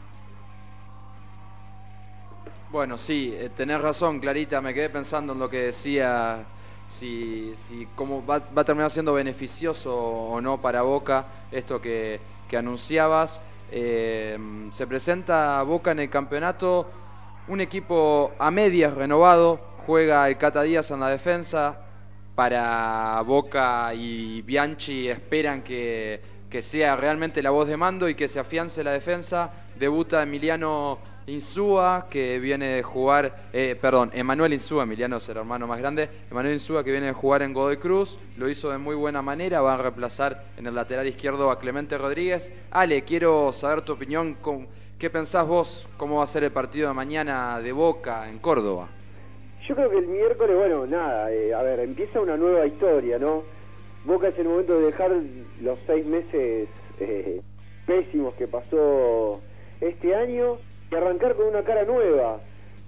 Bueno, sí, eh, tenés razón, Clarita, me quedé pensando en lo que decía, si, si cómo va, va a terminar siendo beneficioso o no para Boca esto que, que anunciabas. Eh, se presenta Boca en el campeonato, un equipo a medias renovado, juega el Cata Díaz en la defensa. Para Boca y Bianchi esperan que, que sea realmente la voz de mando y que se afiance la defensa. Debuta Emiliano Insúa, que viene de jugar, eh, perdón, Emanuel Insúa, Emiliano es el hermano más grande, Emanuel Insúa, que viene de jugar en Godoy Cruz, lo hizo de muy buena manera, va a reemplazar en el lateral izquierdo a Clemente Rodríguez. Ale, quiero saber tu opinión, con, ¿qué pensás vos, cómo va a ser el partido de mañana de Boca en Córdoba? Yo creo que el miércoles, bueno, nada, eh, a ver, empieza una nueva historia, ¿no? Boca es el momento de dejar los seis meses eh, pésimos que pasó este año y arrancar con una cara nueva.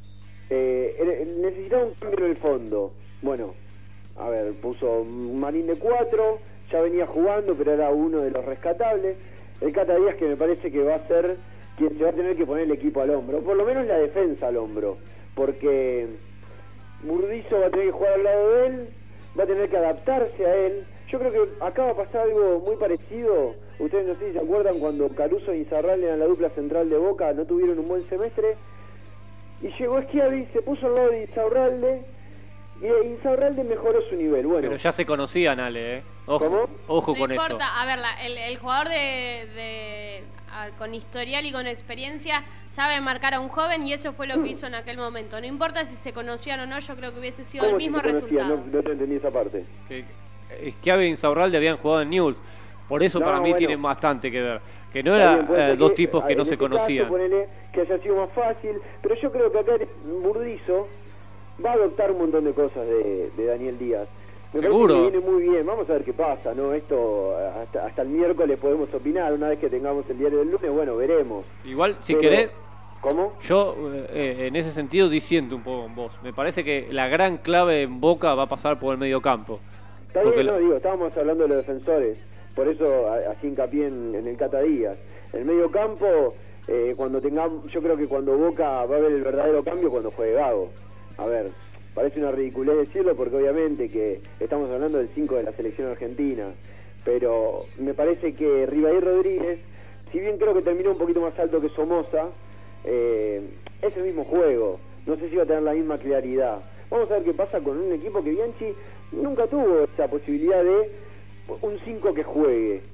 Eh, necesitaba un cambio en el fondo. Bueno, a ver, puso un Marín de cuatro, ya venía jugando, pero era uno de los rescatables. El Cata Díaz, que me parece que va a ser quien se va a tener que poner el equipo al hombro, por lo menos la defensa al hombro, porque Burdizo va a tener que jugar al lado de él, va a tener que adaptarse a él. Yo creo que acá va a pasar algo muy parecido. Ustedes no sé si se acuerdan cuando Caruso y Insaurralde eran la dupla central de Boca, no tuvieron un buen semestre. Y llegó Schiavi, se puso al lado de Insaurralde y Insaurralde mejoró su nivel. Bueno, pero ya se conocían, Ale, ¿eh? Ojo, ¿Cómo? ojo no con importa. eso. A ver, la, el, el jugador de, de a, con historial y con experiencia sabe marcar a un joven y eso fue lo que hizo en aquel momento. No importa si se conocían o no, yo creo que hubiese sido el mismo si se conocían? resultado. No, no te entendí esa parte. Que Schiavi y Insaurralde habían jugado en Newell's. Por eso No, para mí bueno. tienen bastante que ver. Que no Está eran bien, puede eh, ser dos que, tipos que en no se este caso, conocían. ponele que haya sido más fácil, pero yo creo que acá Burdizo va a adoptar un montón de cosas de, de Daniel Díaz. Me Seguro. parece que viene muy bien, vamos a ver qué pasa, ¿no? Esto hasta, hasta el miércoles podemos opinar, una vez que tengamos el diario del lunes, bueno, veremos. Igual, si Pero, querés, ¿cómo? yo eh, en ese sentido disiento un poco con vos. Me parece que la gran clave en Boca va a pasar por el medio campo. Está Porque bien, lo- no, digo, estábamos hablando de los defensores, por eso a- así hincapié en, en el Cata Díaz. El medio campo, eh, cuando tengamos, yo creo que cuando Boca va a ver el verdadero cambio cuando juegue Gago. A ver, parece una ridiculez decirlo porque obviamente que estamos hablando del cinco de la selección argentina, pero me parece que Ribaí Rodríguez, si bien creo que terminó un poquito más alto que Somoza, eh, es el mismo juego, no sé si va a tener la misma claridad. Vamos a ver qué pasa con un equipo que Bianchi nunca tuvo esa posibilidad de un cinco que juegue.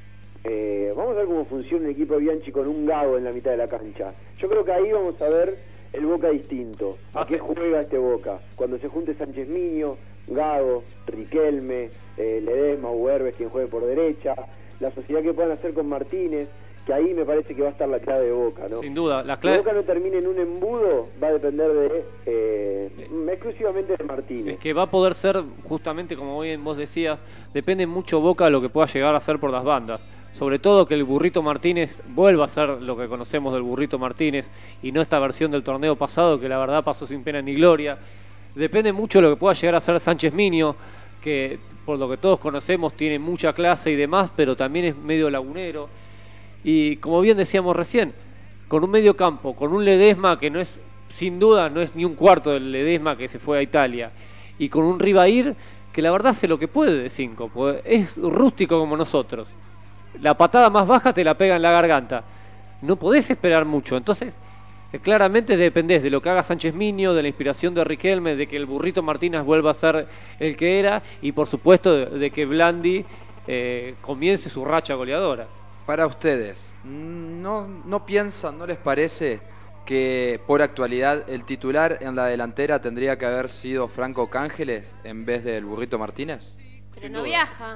Eh, vamos a ver cómo funciona el equipo de Bianchi con un Gago en la mitad de la cancha. Yo creo que ahí vamos a ver el Boca distinto. ¿A qué juega este Boca? Cuando se junte Sánchez Miño, Gago, Riquelme, eh, Ledesma o Herbes, quien juegue por derecha. la sociedad que puedan hacer con Martínez, que ahí me parece que va a estar la clave de Boca, ¿no? Sin duda, la clave... Si Boca no termine en un embudo, va a depender de eh, exclusivamente de Martínez. Es que va a poder ser, justamente como bien vos decías, depende mucho Boca de lo que pueda llegar a hacer por las bandas. Sobre todo que el Burrito Martínez vuelva a ser lo que conocemos del Burrito Martínez y no esta versión del torneo pasado que la verdad pasó sin pena ni gloria. Depende mucho de lo que pueda llegar a hacer Sánchez Miño, que por lo que todos conocemos tiene mucha clase y demás, pero también es medio lagunero. Y como bien decíamos recién, con un medio campo, con un Ledesma que no es, sin duda, no es ni un cuarto del Ledesma que se fue a Italia, y con un Ribair que la verdad hace lo que puede de cinco, pues es rústico como nosotros. La patada más baja te la pega en la garganta. No podés esperar mucho. Entonces, eh, claramente dependés de lo que haga Sánchez Miño, de la inspiración de Riquelme, de que el Burrito Martínez vuelva a ser el que era y, por supuesto, de, de que Blandi eh, comience su racha goleadora. Para ustedes, ¿no, no piensan, no les parece que por actualidad el titular en la delantera tendría que haber sido Franco Cángeles en vez del Burrito Martínez? Pero no viaja.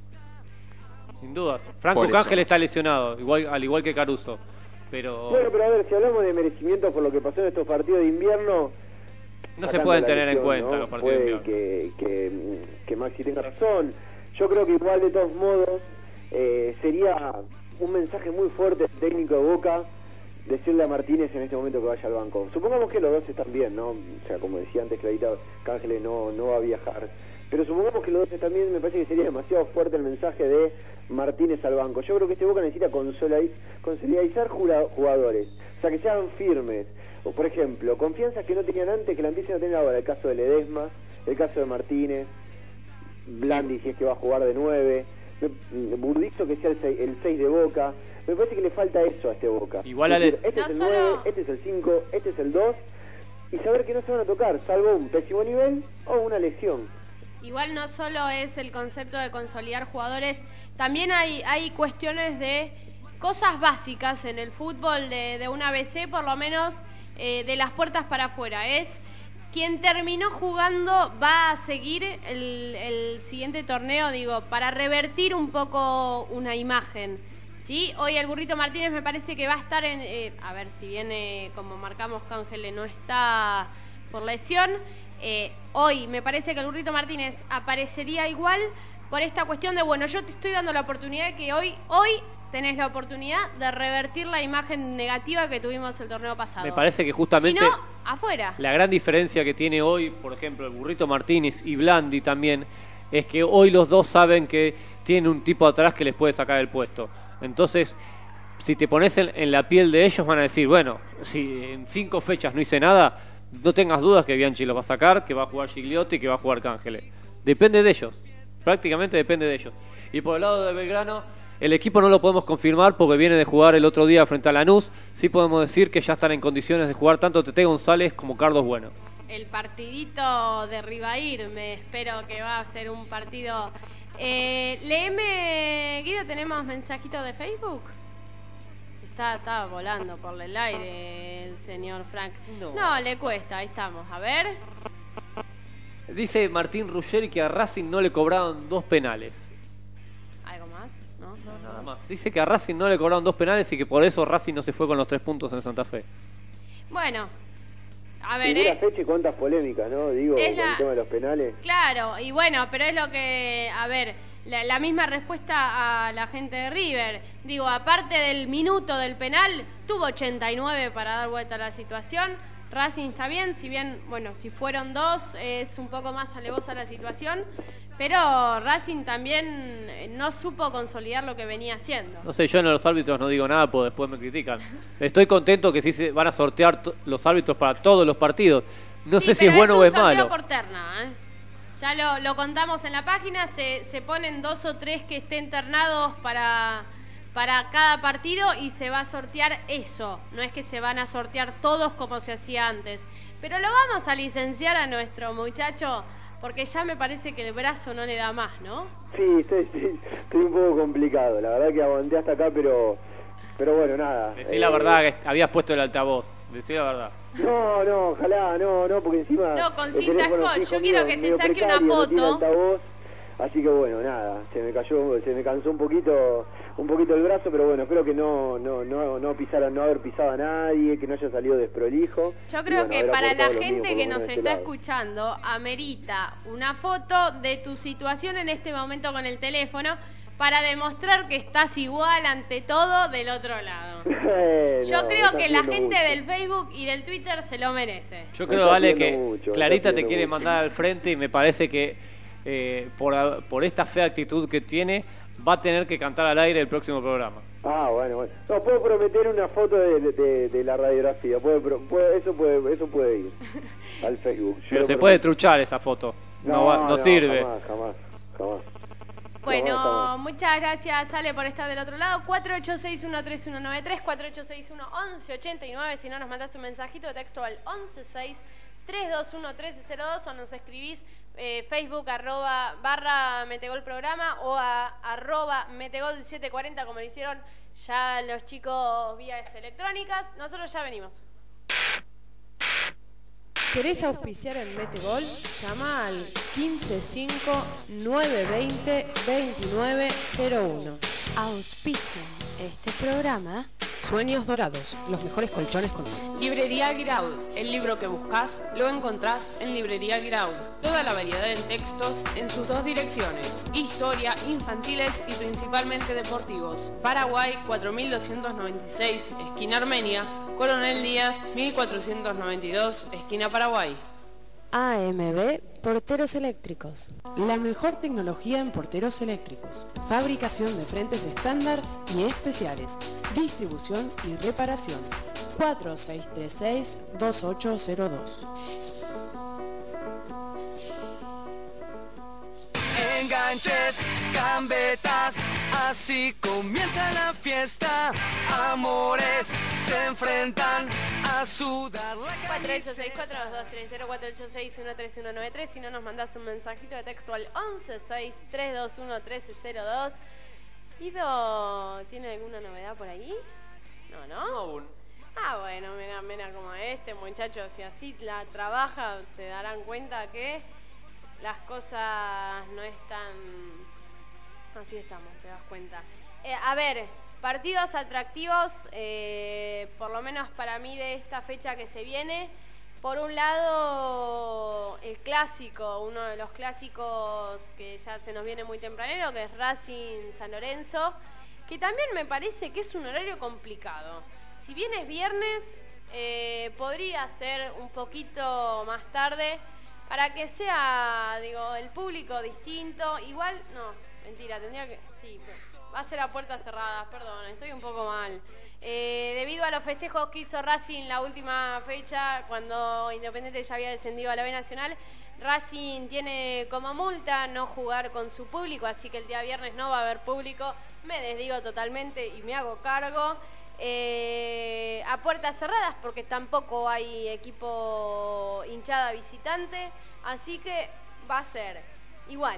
Sin dudas. Franco Cángel está lesionado, igual, al igual que Caruso. Pero... Bueno, pero a ver, si hablamos de merecimiento por lo que pasó en estos partidos de invierno... No se pueden tener lesión, en cuenta, ¿no?, los partidos puede de invierno. Que, que, que Maxi tenga razón. Yo creo que igual, de todos modos, eh, sería un mensaje muy fuerte del técnico de Boca decirle a Martínez en este momento que vaya al banco. Supongamos que los dos están bien, ¿no? O sea, como decía antes Clarita, Cángeles no, no va a viajar. Pero supongamos que los dos están bien, me parece que sería demasiado fuerte el mensaje de Martínez al banco. Yo creo que este Boca necesita consolidar jugadores, o sea, que sean firmes. O, por ejemplo, confianzas que no tenían antes, que la empiecen a tener ahora. El caso de Ledesma, el caso de Martínez, Blandi, si es que va a jugar de nueve, Burdizo, que sea el seis de Boca. Me parece que le falta eso a este Boca. Igual es a decir, este no es el solo... nueve, este es el cinco, este es el dos, y saber que no se van a tocar, salvo un pésimo nivel o una lesión. Igual no solo es el concepto de consolidar jugadores, también hay, hay cuestiones de cosas básicas en el fútbol de, de una A B C, por lo menos eh, de las puertas para afuera. Es quien terminó jugando va a seguir el, el siguiente torneo, digo, para revertir un poco una imagen. ¿Sí? Hoy el Burrito Martínez me parece que va a estar en... Eh, a ver, si viene, como marcamos, Cángeles no está por lesión. Eh, hoy me parece que el Burrito Martínez aparecería igual por esta cuestión de, bueno, yo te estoy dando la oportunidad de que hoy, hoy tenés la oportunidad de revertir la imagen negativa que tuvimos el torneo pasado. Me parece que justamente... Si no, afuera. La gran diferencia que tiene hoy, por ejemplo, el Burrito Martínez y Blandi también, es que hoy los dos saben que tienen un tipo atrás que les puede sacar el puesto. Entonces, si te pones en, en la piel de ellos, van a decir, bueno, si en cinco fechas no hice nada, no tengas dudas que Bianchi lo va a sacar, que va a jugar Gigliotti, que va a jugar Cángeles. Depende de ellos, prácticamente depende de ellos. Y por el lado de Belgrano, el equipo no lo podemos confirmar porque viene de jugar el otro día frente a Lanús. Sí podemos decir que ya están en condiciones de jugar tanto Tete González como Carlos Bueno. El partidito de Ribair, me espero que va a ser un partido... Eh, léeme, Guido, ¿tenemos mensajitos de Facebook? Está, está volando por el aire el señor Frank. No. no, le cuesta, ahí estamos, a ver. Dice Martín Ruggeri que a Racing no le cobraron dos penales. ¿Algo más? No, no, nada más. Dice que a Racing no le cobraron dos penales y que por eso Racing no se fue con los tres puntos en Santa Fe. Bueno, a ver, Primera eh, fecha y cuántas polémicas, ¿no? Digo, con la... el tema de los penales. Claro, y bueno, pero es lo que, a ver, la, la misma respuesta a la gente de River. Digo, aparte del minuto del penal, tuvo ochenta y nueve para dar vuelta a la situación. Racing está bien, si bien, bueno, si fueron dos, es un poco más alevosa la situación. Pero Racing también no supo consolidar lo que venía haciendo. No sé, yo en los árbitros no digo nada porque después me critican. Estoy contento que sí se van a sortear los árbitros para todos los partidos. No sí, sé si es bueno es o es malo. Es un sorteo por terna, ¿eh? Ya lo, lo contamos en la página, se, se ponen dos o tres que estén ternados para, para cada partido y se va a sortear eso. No es que se van a sortear todos como se hacía antes. Pero lo vamos a licenciar a nuestro muchacho... Porque ya me parece que el brazo no le da más, ¿no? Sí, estoy, estoy, estoy un poco complicado. La verdad que aguanté hasta acá, pero pero bueno, nada. Decí eh, la verdad que habías puesto el altavoz. Decí la verdad. No, no, ojalá, no, no, porque encima... No, con cinta scotch. Yo quiero que se saque una foto. No Así que bueno, nada, se me cayó, se me cansó un poquito, un poquito el brazo, pero bueno, espero que no, no, no, no pisaran, no haber pisado a nadie, que no haya salido desprolijo. Yo creo bueno, que para la gente míos, que nos este está lado. escuchando, amerita una foto de tu situación en este momento con el teléfono para demostrar que estás igual ante todo del otro lado. Eh, Yo no, creo me que está la pidiendo gente mucho. del Facebook y del Twitter se lo merece. Yo Me creo, está Ale, pidiendo que mucho, me Clarita está te quiere pidiendo mandar al frente y me parece que eh, por, por esta fea actitud que tiene, va a tener que cantar al aire el próximo programa. Ah, bueno, bueno. No, puedo prometer una foto de, de, de la radiografía. Puede, puede, eso, puede, eso puede ir al Facebook. Yo Pero lo se prometo. puede truchar esa foto. No, No, va- no no, sirve. Jamás, jamás, jamás. Bueno, Jamás, jamás. muchas gracias, Ale, por estar del otro lado. cuatro ocho seis uno tres uno nueve tres, cuatro ocho seis uno once ochenta y nueve. Si no, nos mandás un mensajito de texto al once seis tres dos uno trece cero dos o nos escribís eh, Facebook arroba barra Metegol Programa o a arroba Metegol setecientos cuarenta como lo hicieron ya los chicos vías electrónicas. Nosotros ya venimos. ¿Querés auspiciar en Metegol? Llama al quince cinco nueve veinte veintinueve cero uno. Auspician este programa. Sueños Dorados, los mejores colchones con... Librería Guiraud, el libro que buscas lo encontrás en Librería Guiraud. Toda la variedad en textos en sus dos direcciones, historia, infantiles y principalmente deportivos. Paraguay cuatro mil doscientos noventa y seis, esquina Armenia, Coronel Díaz mil cuatrocientos noventa y dos, esquina Paraguay. A M B Porteros Eléctricos. La mejor tecnología en porteros eléctricos. Fabricación de frentes estándar y especiales. Distribución y reparación. cuatro seis tres seis dos ocho cero dos. Enganches, gambetas, así comienza la fiesta. Amores se enfrentan a sudar la cuatro ocho seis cuatro dos dos tres cero, cuatro ocho seis uno tres uno nueve tres. Si no, nos mandás un mensajito de texto al once seis tres dos uno trece cero dos. ¿Ido tiene alguna novedad por ahí? No, ¿no? No aún. Ah, bueno, mira, mira como este muchacho, si así la trabaja, se darán cuenta que las cosas no están... Así estamos, te das cuenta. Eh, a ver, partidos atractivos, eh, por lo menos para mí de esta fecha que se viene. Por un lado, el clásico, uno de los clásicos que ya se nos viene muy tempranero, que es Racing San Lorenzo, que también me parece que es un horario complicado. Si bien es viernes, eh, podría ser un poquito más tarde para que sea, digo, el público distinto. Igual, no, mentira, tendría que... Sí, va a ser a puertas cerradas, perdón, estoy un poco mal. Eh, debido a los festejos que hizo Racing la última fecha, cuando Independiente ya había descendido a la B Nacional, Racing tiene como multa no jugar con su público, así que el día viernes no va a haber público. Me desdigo totalmente y me hago cargo. Eh, a puertas cerradas porque tampoco hay equipo hinchada visitante, así que va a ser igual.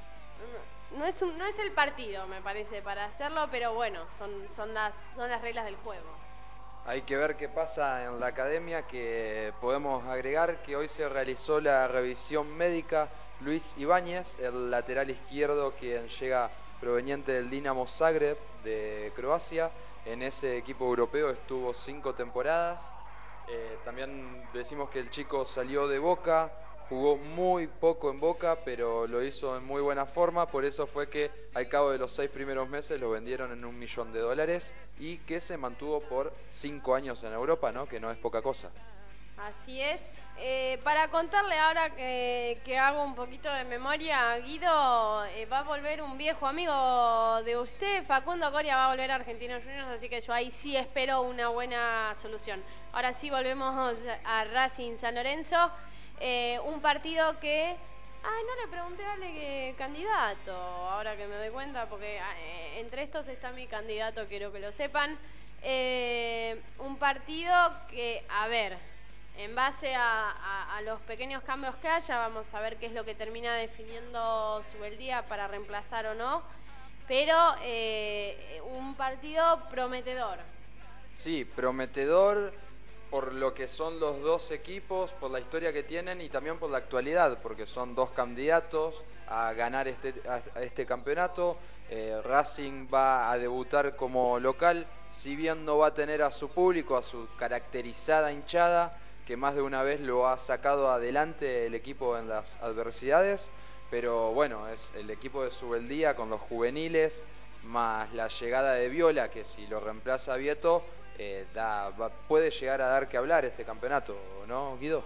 No es, un, no es el partido, me parece, para hacerlo, pero bueno, son, son, las, son las reglas del juego. Hay que ver qué pasa en la academia, que podemos agregar que hoy se realizó la revisión médica. Luis Ibáñez, el lateral izquierdo, quien llega proveniente del Dinamo Zagreb de Croacia. En ese equipo europeo estuvo cinco temporadas. Eh, también decimos que el chico salió de Boca, jugó muy poco en Boca, pero lo hizo en muy buena forma. Por eso fue que al cabo de los seis primeros meses lo vendieron en un millón de dólares y que se mantuvo por cinco años en Europa, ¿no? Que no es poca cosa. Así es. Eh, para contarle ahora que, que hago un poquito de memoria, Guido, eh, va a volver un viejo amigo de usted, Facundo Coria va a volver a Argentinos Juniors, así que yo ahí sí espero una buena solución. Ahora sí volvemos a Racing San Lorenzo, eh, un partido que... Ay, no le pregunté a Ale que candidato, ahora que me doy cuenta, porque eh, entre estos está mi candidato, quiero que lo sepan. Eh, un partido que, a ver... En base a, a, a los pequeños cambios que haya, vamos a ver qué es lo que termina definiendo Subeldía para reemplazar o no. Pero eh, un partido prometedor. Sí, prometedor. por lo que son los dos equipos, por la historia que tienen y también por la actualidad, porque son dos candidatos a ganar este, a este campeonato. Eh, Racing va a debutar como local, si bien no va a tener a su público, a su caracterizada hinchada, que más de una vez lo ha sacado adelante el equipo en las adversidades, pero bueno, es el equipo de Subeldía con los juveniles, más la llegada de Viola, que si lo reemplaza Vieto, eh, da, va, puede llegar a dar que hablar este campeonato, ¿no, Guido?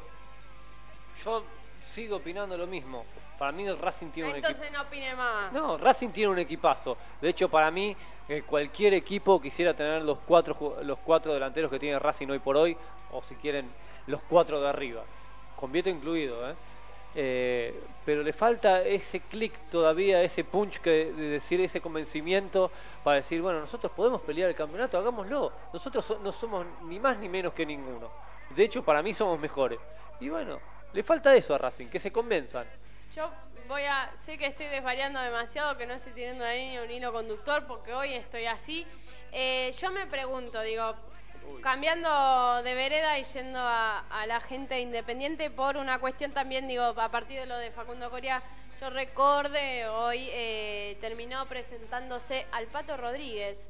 Yo sigo opinando lo mismo. Para mí el Racing tiene un equipo... Entonces no opine más. No, Racing tiene un equipazo. De hecho, para mí, eh, cualquier equipo quisiera tener los cuatro, los cuatro delanteros que tiene Racing hoy por hoy, o si quieren, los cuatro de arriba. Con Vieto incluido, ¿eh? Eh, pero le falta ese clic todavía, ese punch, que, de decir, ese convencimiento para decir, bueno, nosotros podemos pelear el campeonato, hagámoslo. Nosotros so, no somos ni más ni menos que ninguno. De hecho, para mí somos mejores. Y bueno, le falta eso a Racing, que se convenzan. Yo voy a... Sé que estoy desvariando demasiado, que no estoy teniendo una línea, un hilo conductor, porque hoy estoy así. Eh, yo me pregunto, digo, cambiando de vereda y yendo a, a la gente independiente por una cuestión también, digo, a partir de lo de Facundo Coria, yo recordé, hoy eh, terminó presentándose al Pato Rodríguez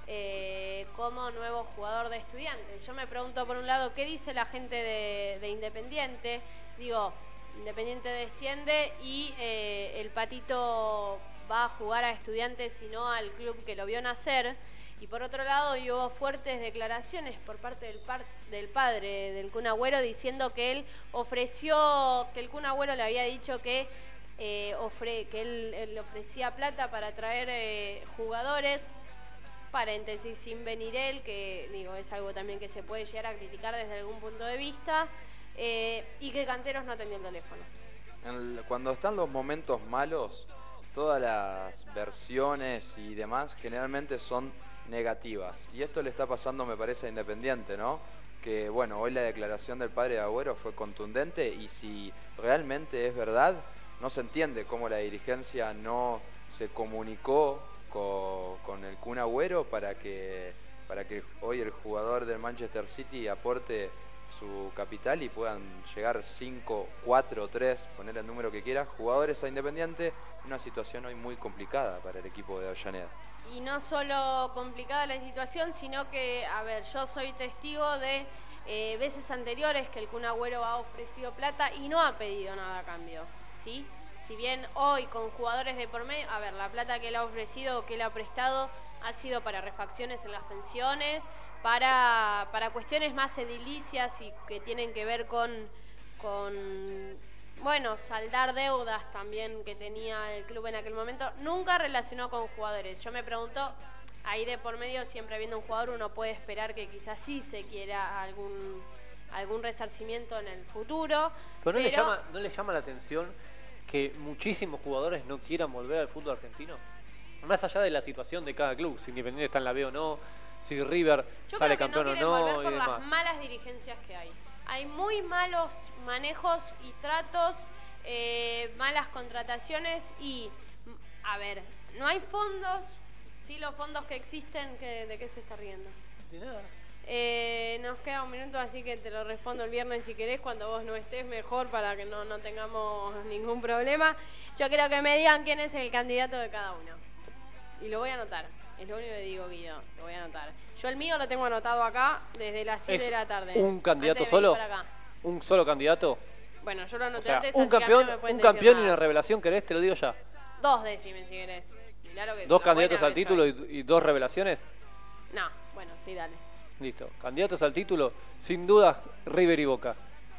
eh, como nuevo jugador de Estudiantes. Yo me pregunto, por un lado, ¿qué dice la gente de, de Independiente? Digo... Independiente desciende y eh, el Patito va a jugar a Estudiantes y no al club que lo vio nacer. Y por otro lado, hubo fuertes declaraciones por parte del, par del padre del Kun Agüero diciendo que él ofreció, que el Kun Agüero le había dicho que, eh, ofre que él, él le ofrecía plata para traer eh, jugadores. Paréntesis, sin venir él, que digo es algo también que se puede llegar a criticar desde algún punto de vista. Eh, y que Canteros no atendió el teléfono. El, cuando están los momentos malos, todas las versiones y demás generalmente son negativas. Y esto le está pasando, me parece, a Independiente, ¿no? Que bueno, hoy la declaración del padre de Agüero fue contundente y si realmente es verdad, no se entiende cómo la dirigencia no se comunicó con, con el Kun Agüero para que, para que hoy el jugador del Manchester City aporte su capital y puedan llegar cinco, cuatro, tres, poner el número que quiera, jugadores a Independiente, una situación hoy muy complicada para el equipo de Avellaneda. Y no solo complicada la situación, sino que, a ver, yo soy testigo de eh, veces anteriores que el Kun Agüero ha ofrecido plata y no ha pedido nada a cambio, ¿sí? Si bien hoy con jugadores de por medio, a ver, la plata que él ha ofrecido o que él ha prestado ha sido para refacciones en las pensiones, para, para cuestiones más edilicias y que tienen que ver con, con, bueno, saldar deudas también que tenía el club en aquel momento. Nunca relacionó con jugadores. Yo me pregunto, ahí de por medio, siempre viendo un jugador, uno puede esperar que quizás sí se quiera algún, algún resarcimiento en el futuro. Pero, ¿no, pero... Le llama, ¿no le llama la atención que muchísimos jugadores no quieran volver al fútbol argentino? Más allá de la situación de cada club, si Independiente está en la B o no, si River Yo sale creo que campeón no o quieren no, volver y por demás. las malas dirigencias que hay. Hay muy malos manejos y tratos, eh, malas contrataciones y, a ver, no hay fondos. Sí, los fondos que existen, que, ¿de qué se está riendo? De nada. Eh, nos queda un minuto, así que te lo respondo el viernes si querés, cuando vos no estés, mejor para que no, no tengamos ningún problema. Yo creo que me digan quién es el candidato de cada uno. Y lo voy a anotar. Es lo único que digo, Guido. Lo voy a anotar. Yo el mío lo tengo anotado acá desde las siete de la tarde. ¿Un candidato antes de venir solo? para acá. ¿Un solo candidato? Bueno, yo lo anoté O sea, antes. un así que a mí campeón, no me pueden un decir campeón y nada. una revelación, ¿querés? Te lo digo ya. Dos decime si querés. Mirá lo que- ¿Dos lo candidatos buena al que título soy. y, y dos revelaciones? No, bueno, sí, dale. Listo. Candidatos al título, sin duda, River y Boca.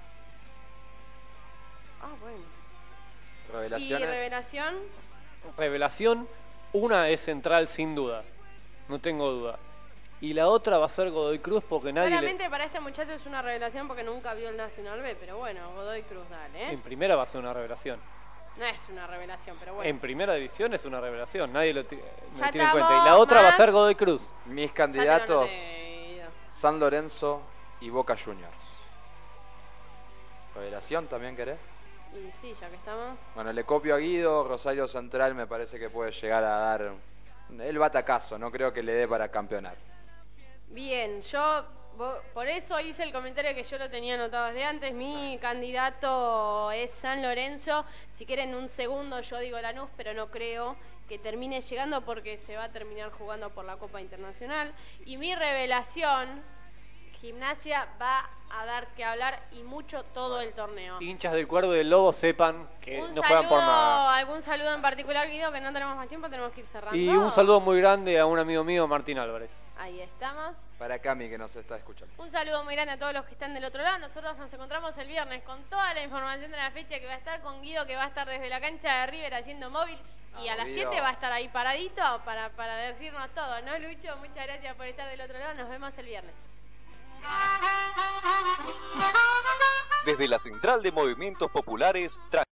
Ah, bueno. Revelaciones. ¿Y revelación? Revelación, una es Central sin duda, no tengo duda. Y la otra va a ser Godoy Cruz porque nadie Claramente para este muchacho es una revelación porque nunca vio el Nacional B, pero bueno, Godoy Cruz, dale, le... ¿eh? En primera va a ser una revelación. No es una revelación, pero bueno. En primera división es una revelación, nadie lo ti- Ya no tiene en cuenta. Y estamos, la otra va a Max. ser Godoy Cruz. Mis Ya candidatos, te lo anoté, Guido. San Lorenzo y Boca Juniors. ¿Revelación también querés? Y sí, ya que estamos. Bueno, le copio a Guido, Rosario Central me parece que puede llegar a dar el batacazo, no creo que le dé para campeonar. Bien, yo Por eso hice el comentario que yo lo tenía anotado desde antes. Mi candidato es San Lorenzo. Si quieren un segundo yo digo Lanús, pero no creo que termine llegando porque se va a terminar jugando por la Copa Internacional. Y mi revelación, Gimnasia va a dar que hablar y mucho todo el torneo. Hinchas del Cuervo y del Lobo sepan que Un no juegan por saludo, nada. algún saludo en particular, Guido, que no tenemos más tiempo, tenemos que ir cerrando. Y un saludo muy grande a un amigo mío, Martín Álvarez. Ahí estamos. Para Cami, que nos está escuchando. Un saludo muy grande a todos los que están del otro lado. Nosotros nos encontramos el viernes con toda la información de la fecha, que va a estar con Guido, que va a estar desde la cancha de River haciendo móvil. Y a las siete va a estar ahí paradito para, para decirnos todo, ¿no, Lucho? Muchas gracias por estar del otro lado. Nos vemos el viernes. Desde la Central de Movimientos Populares,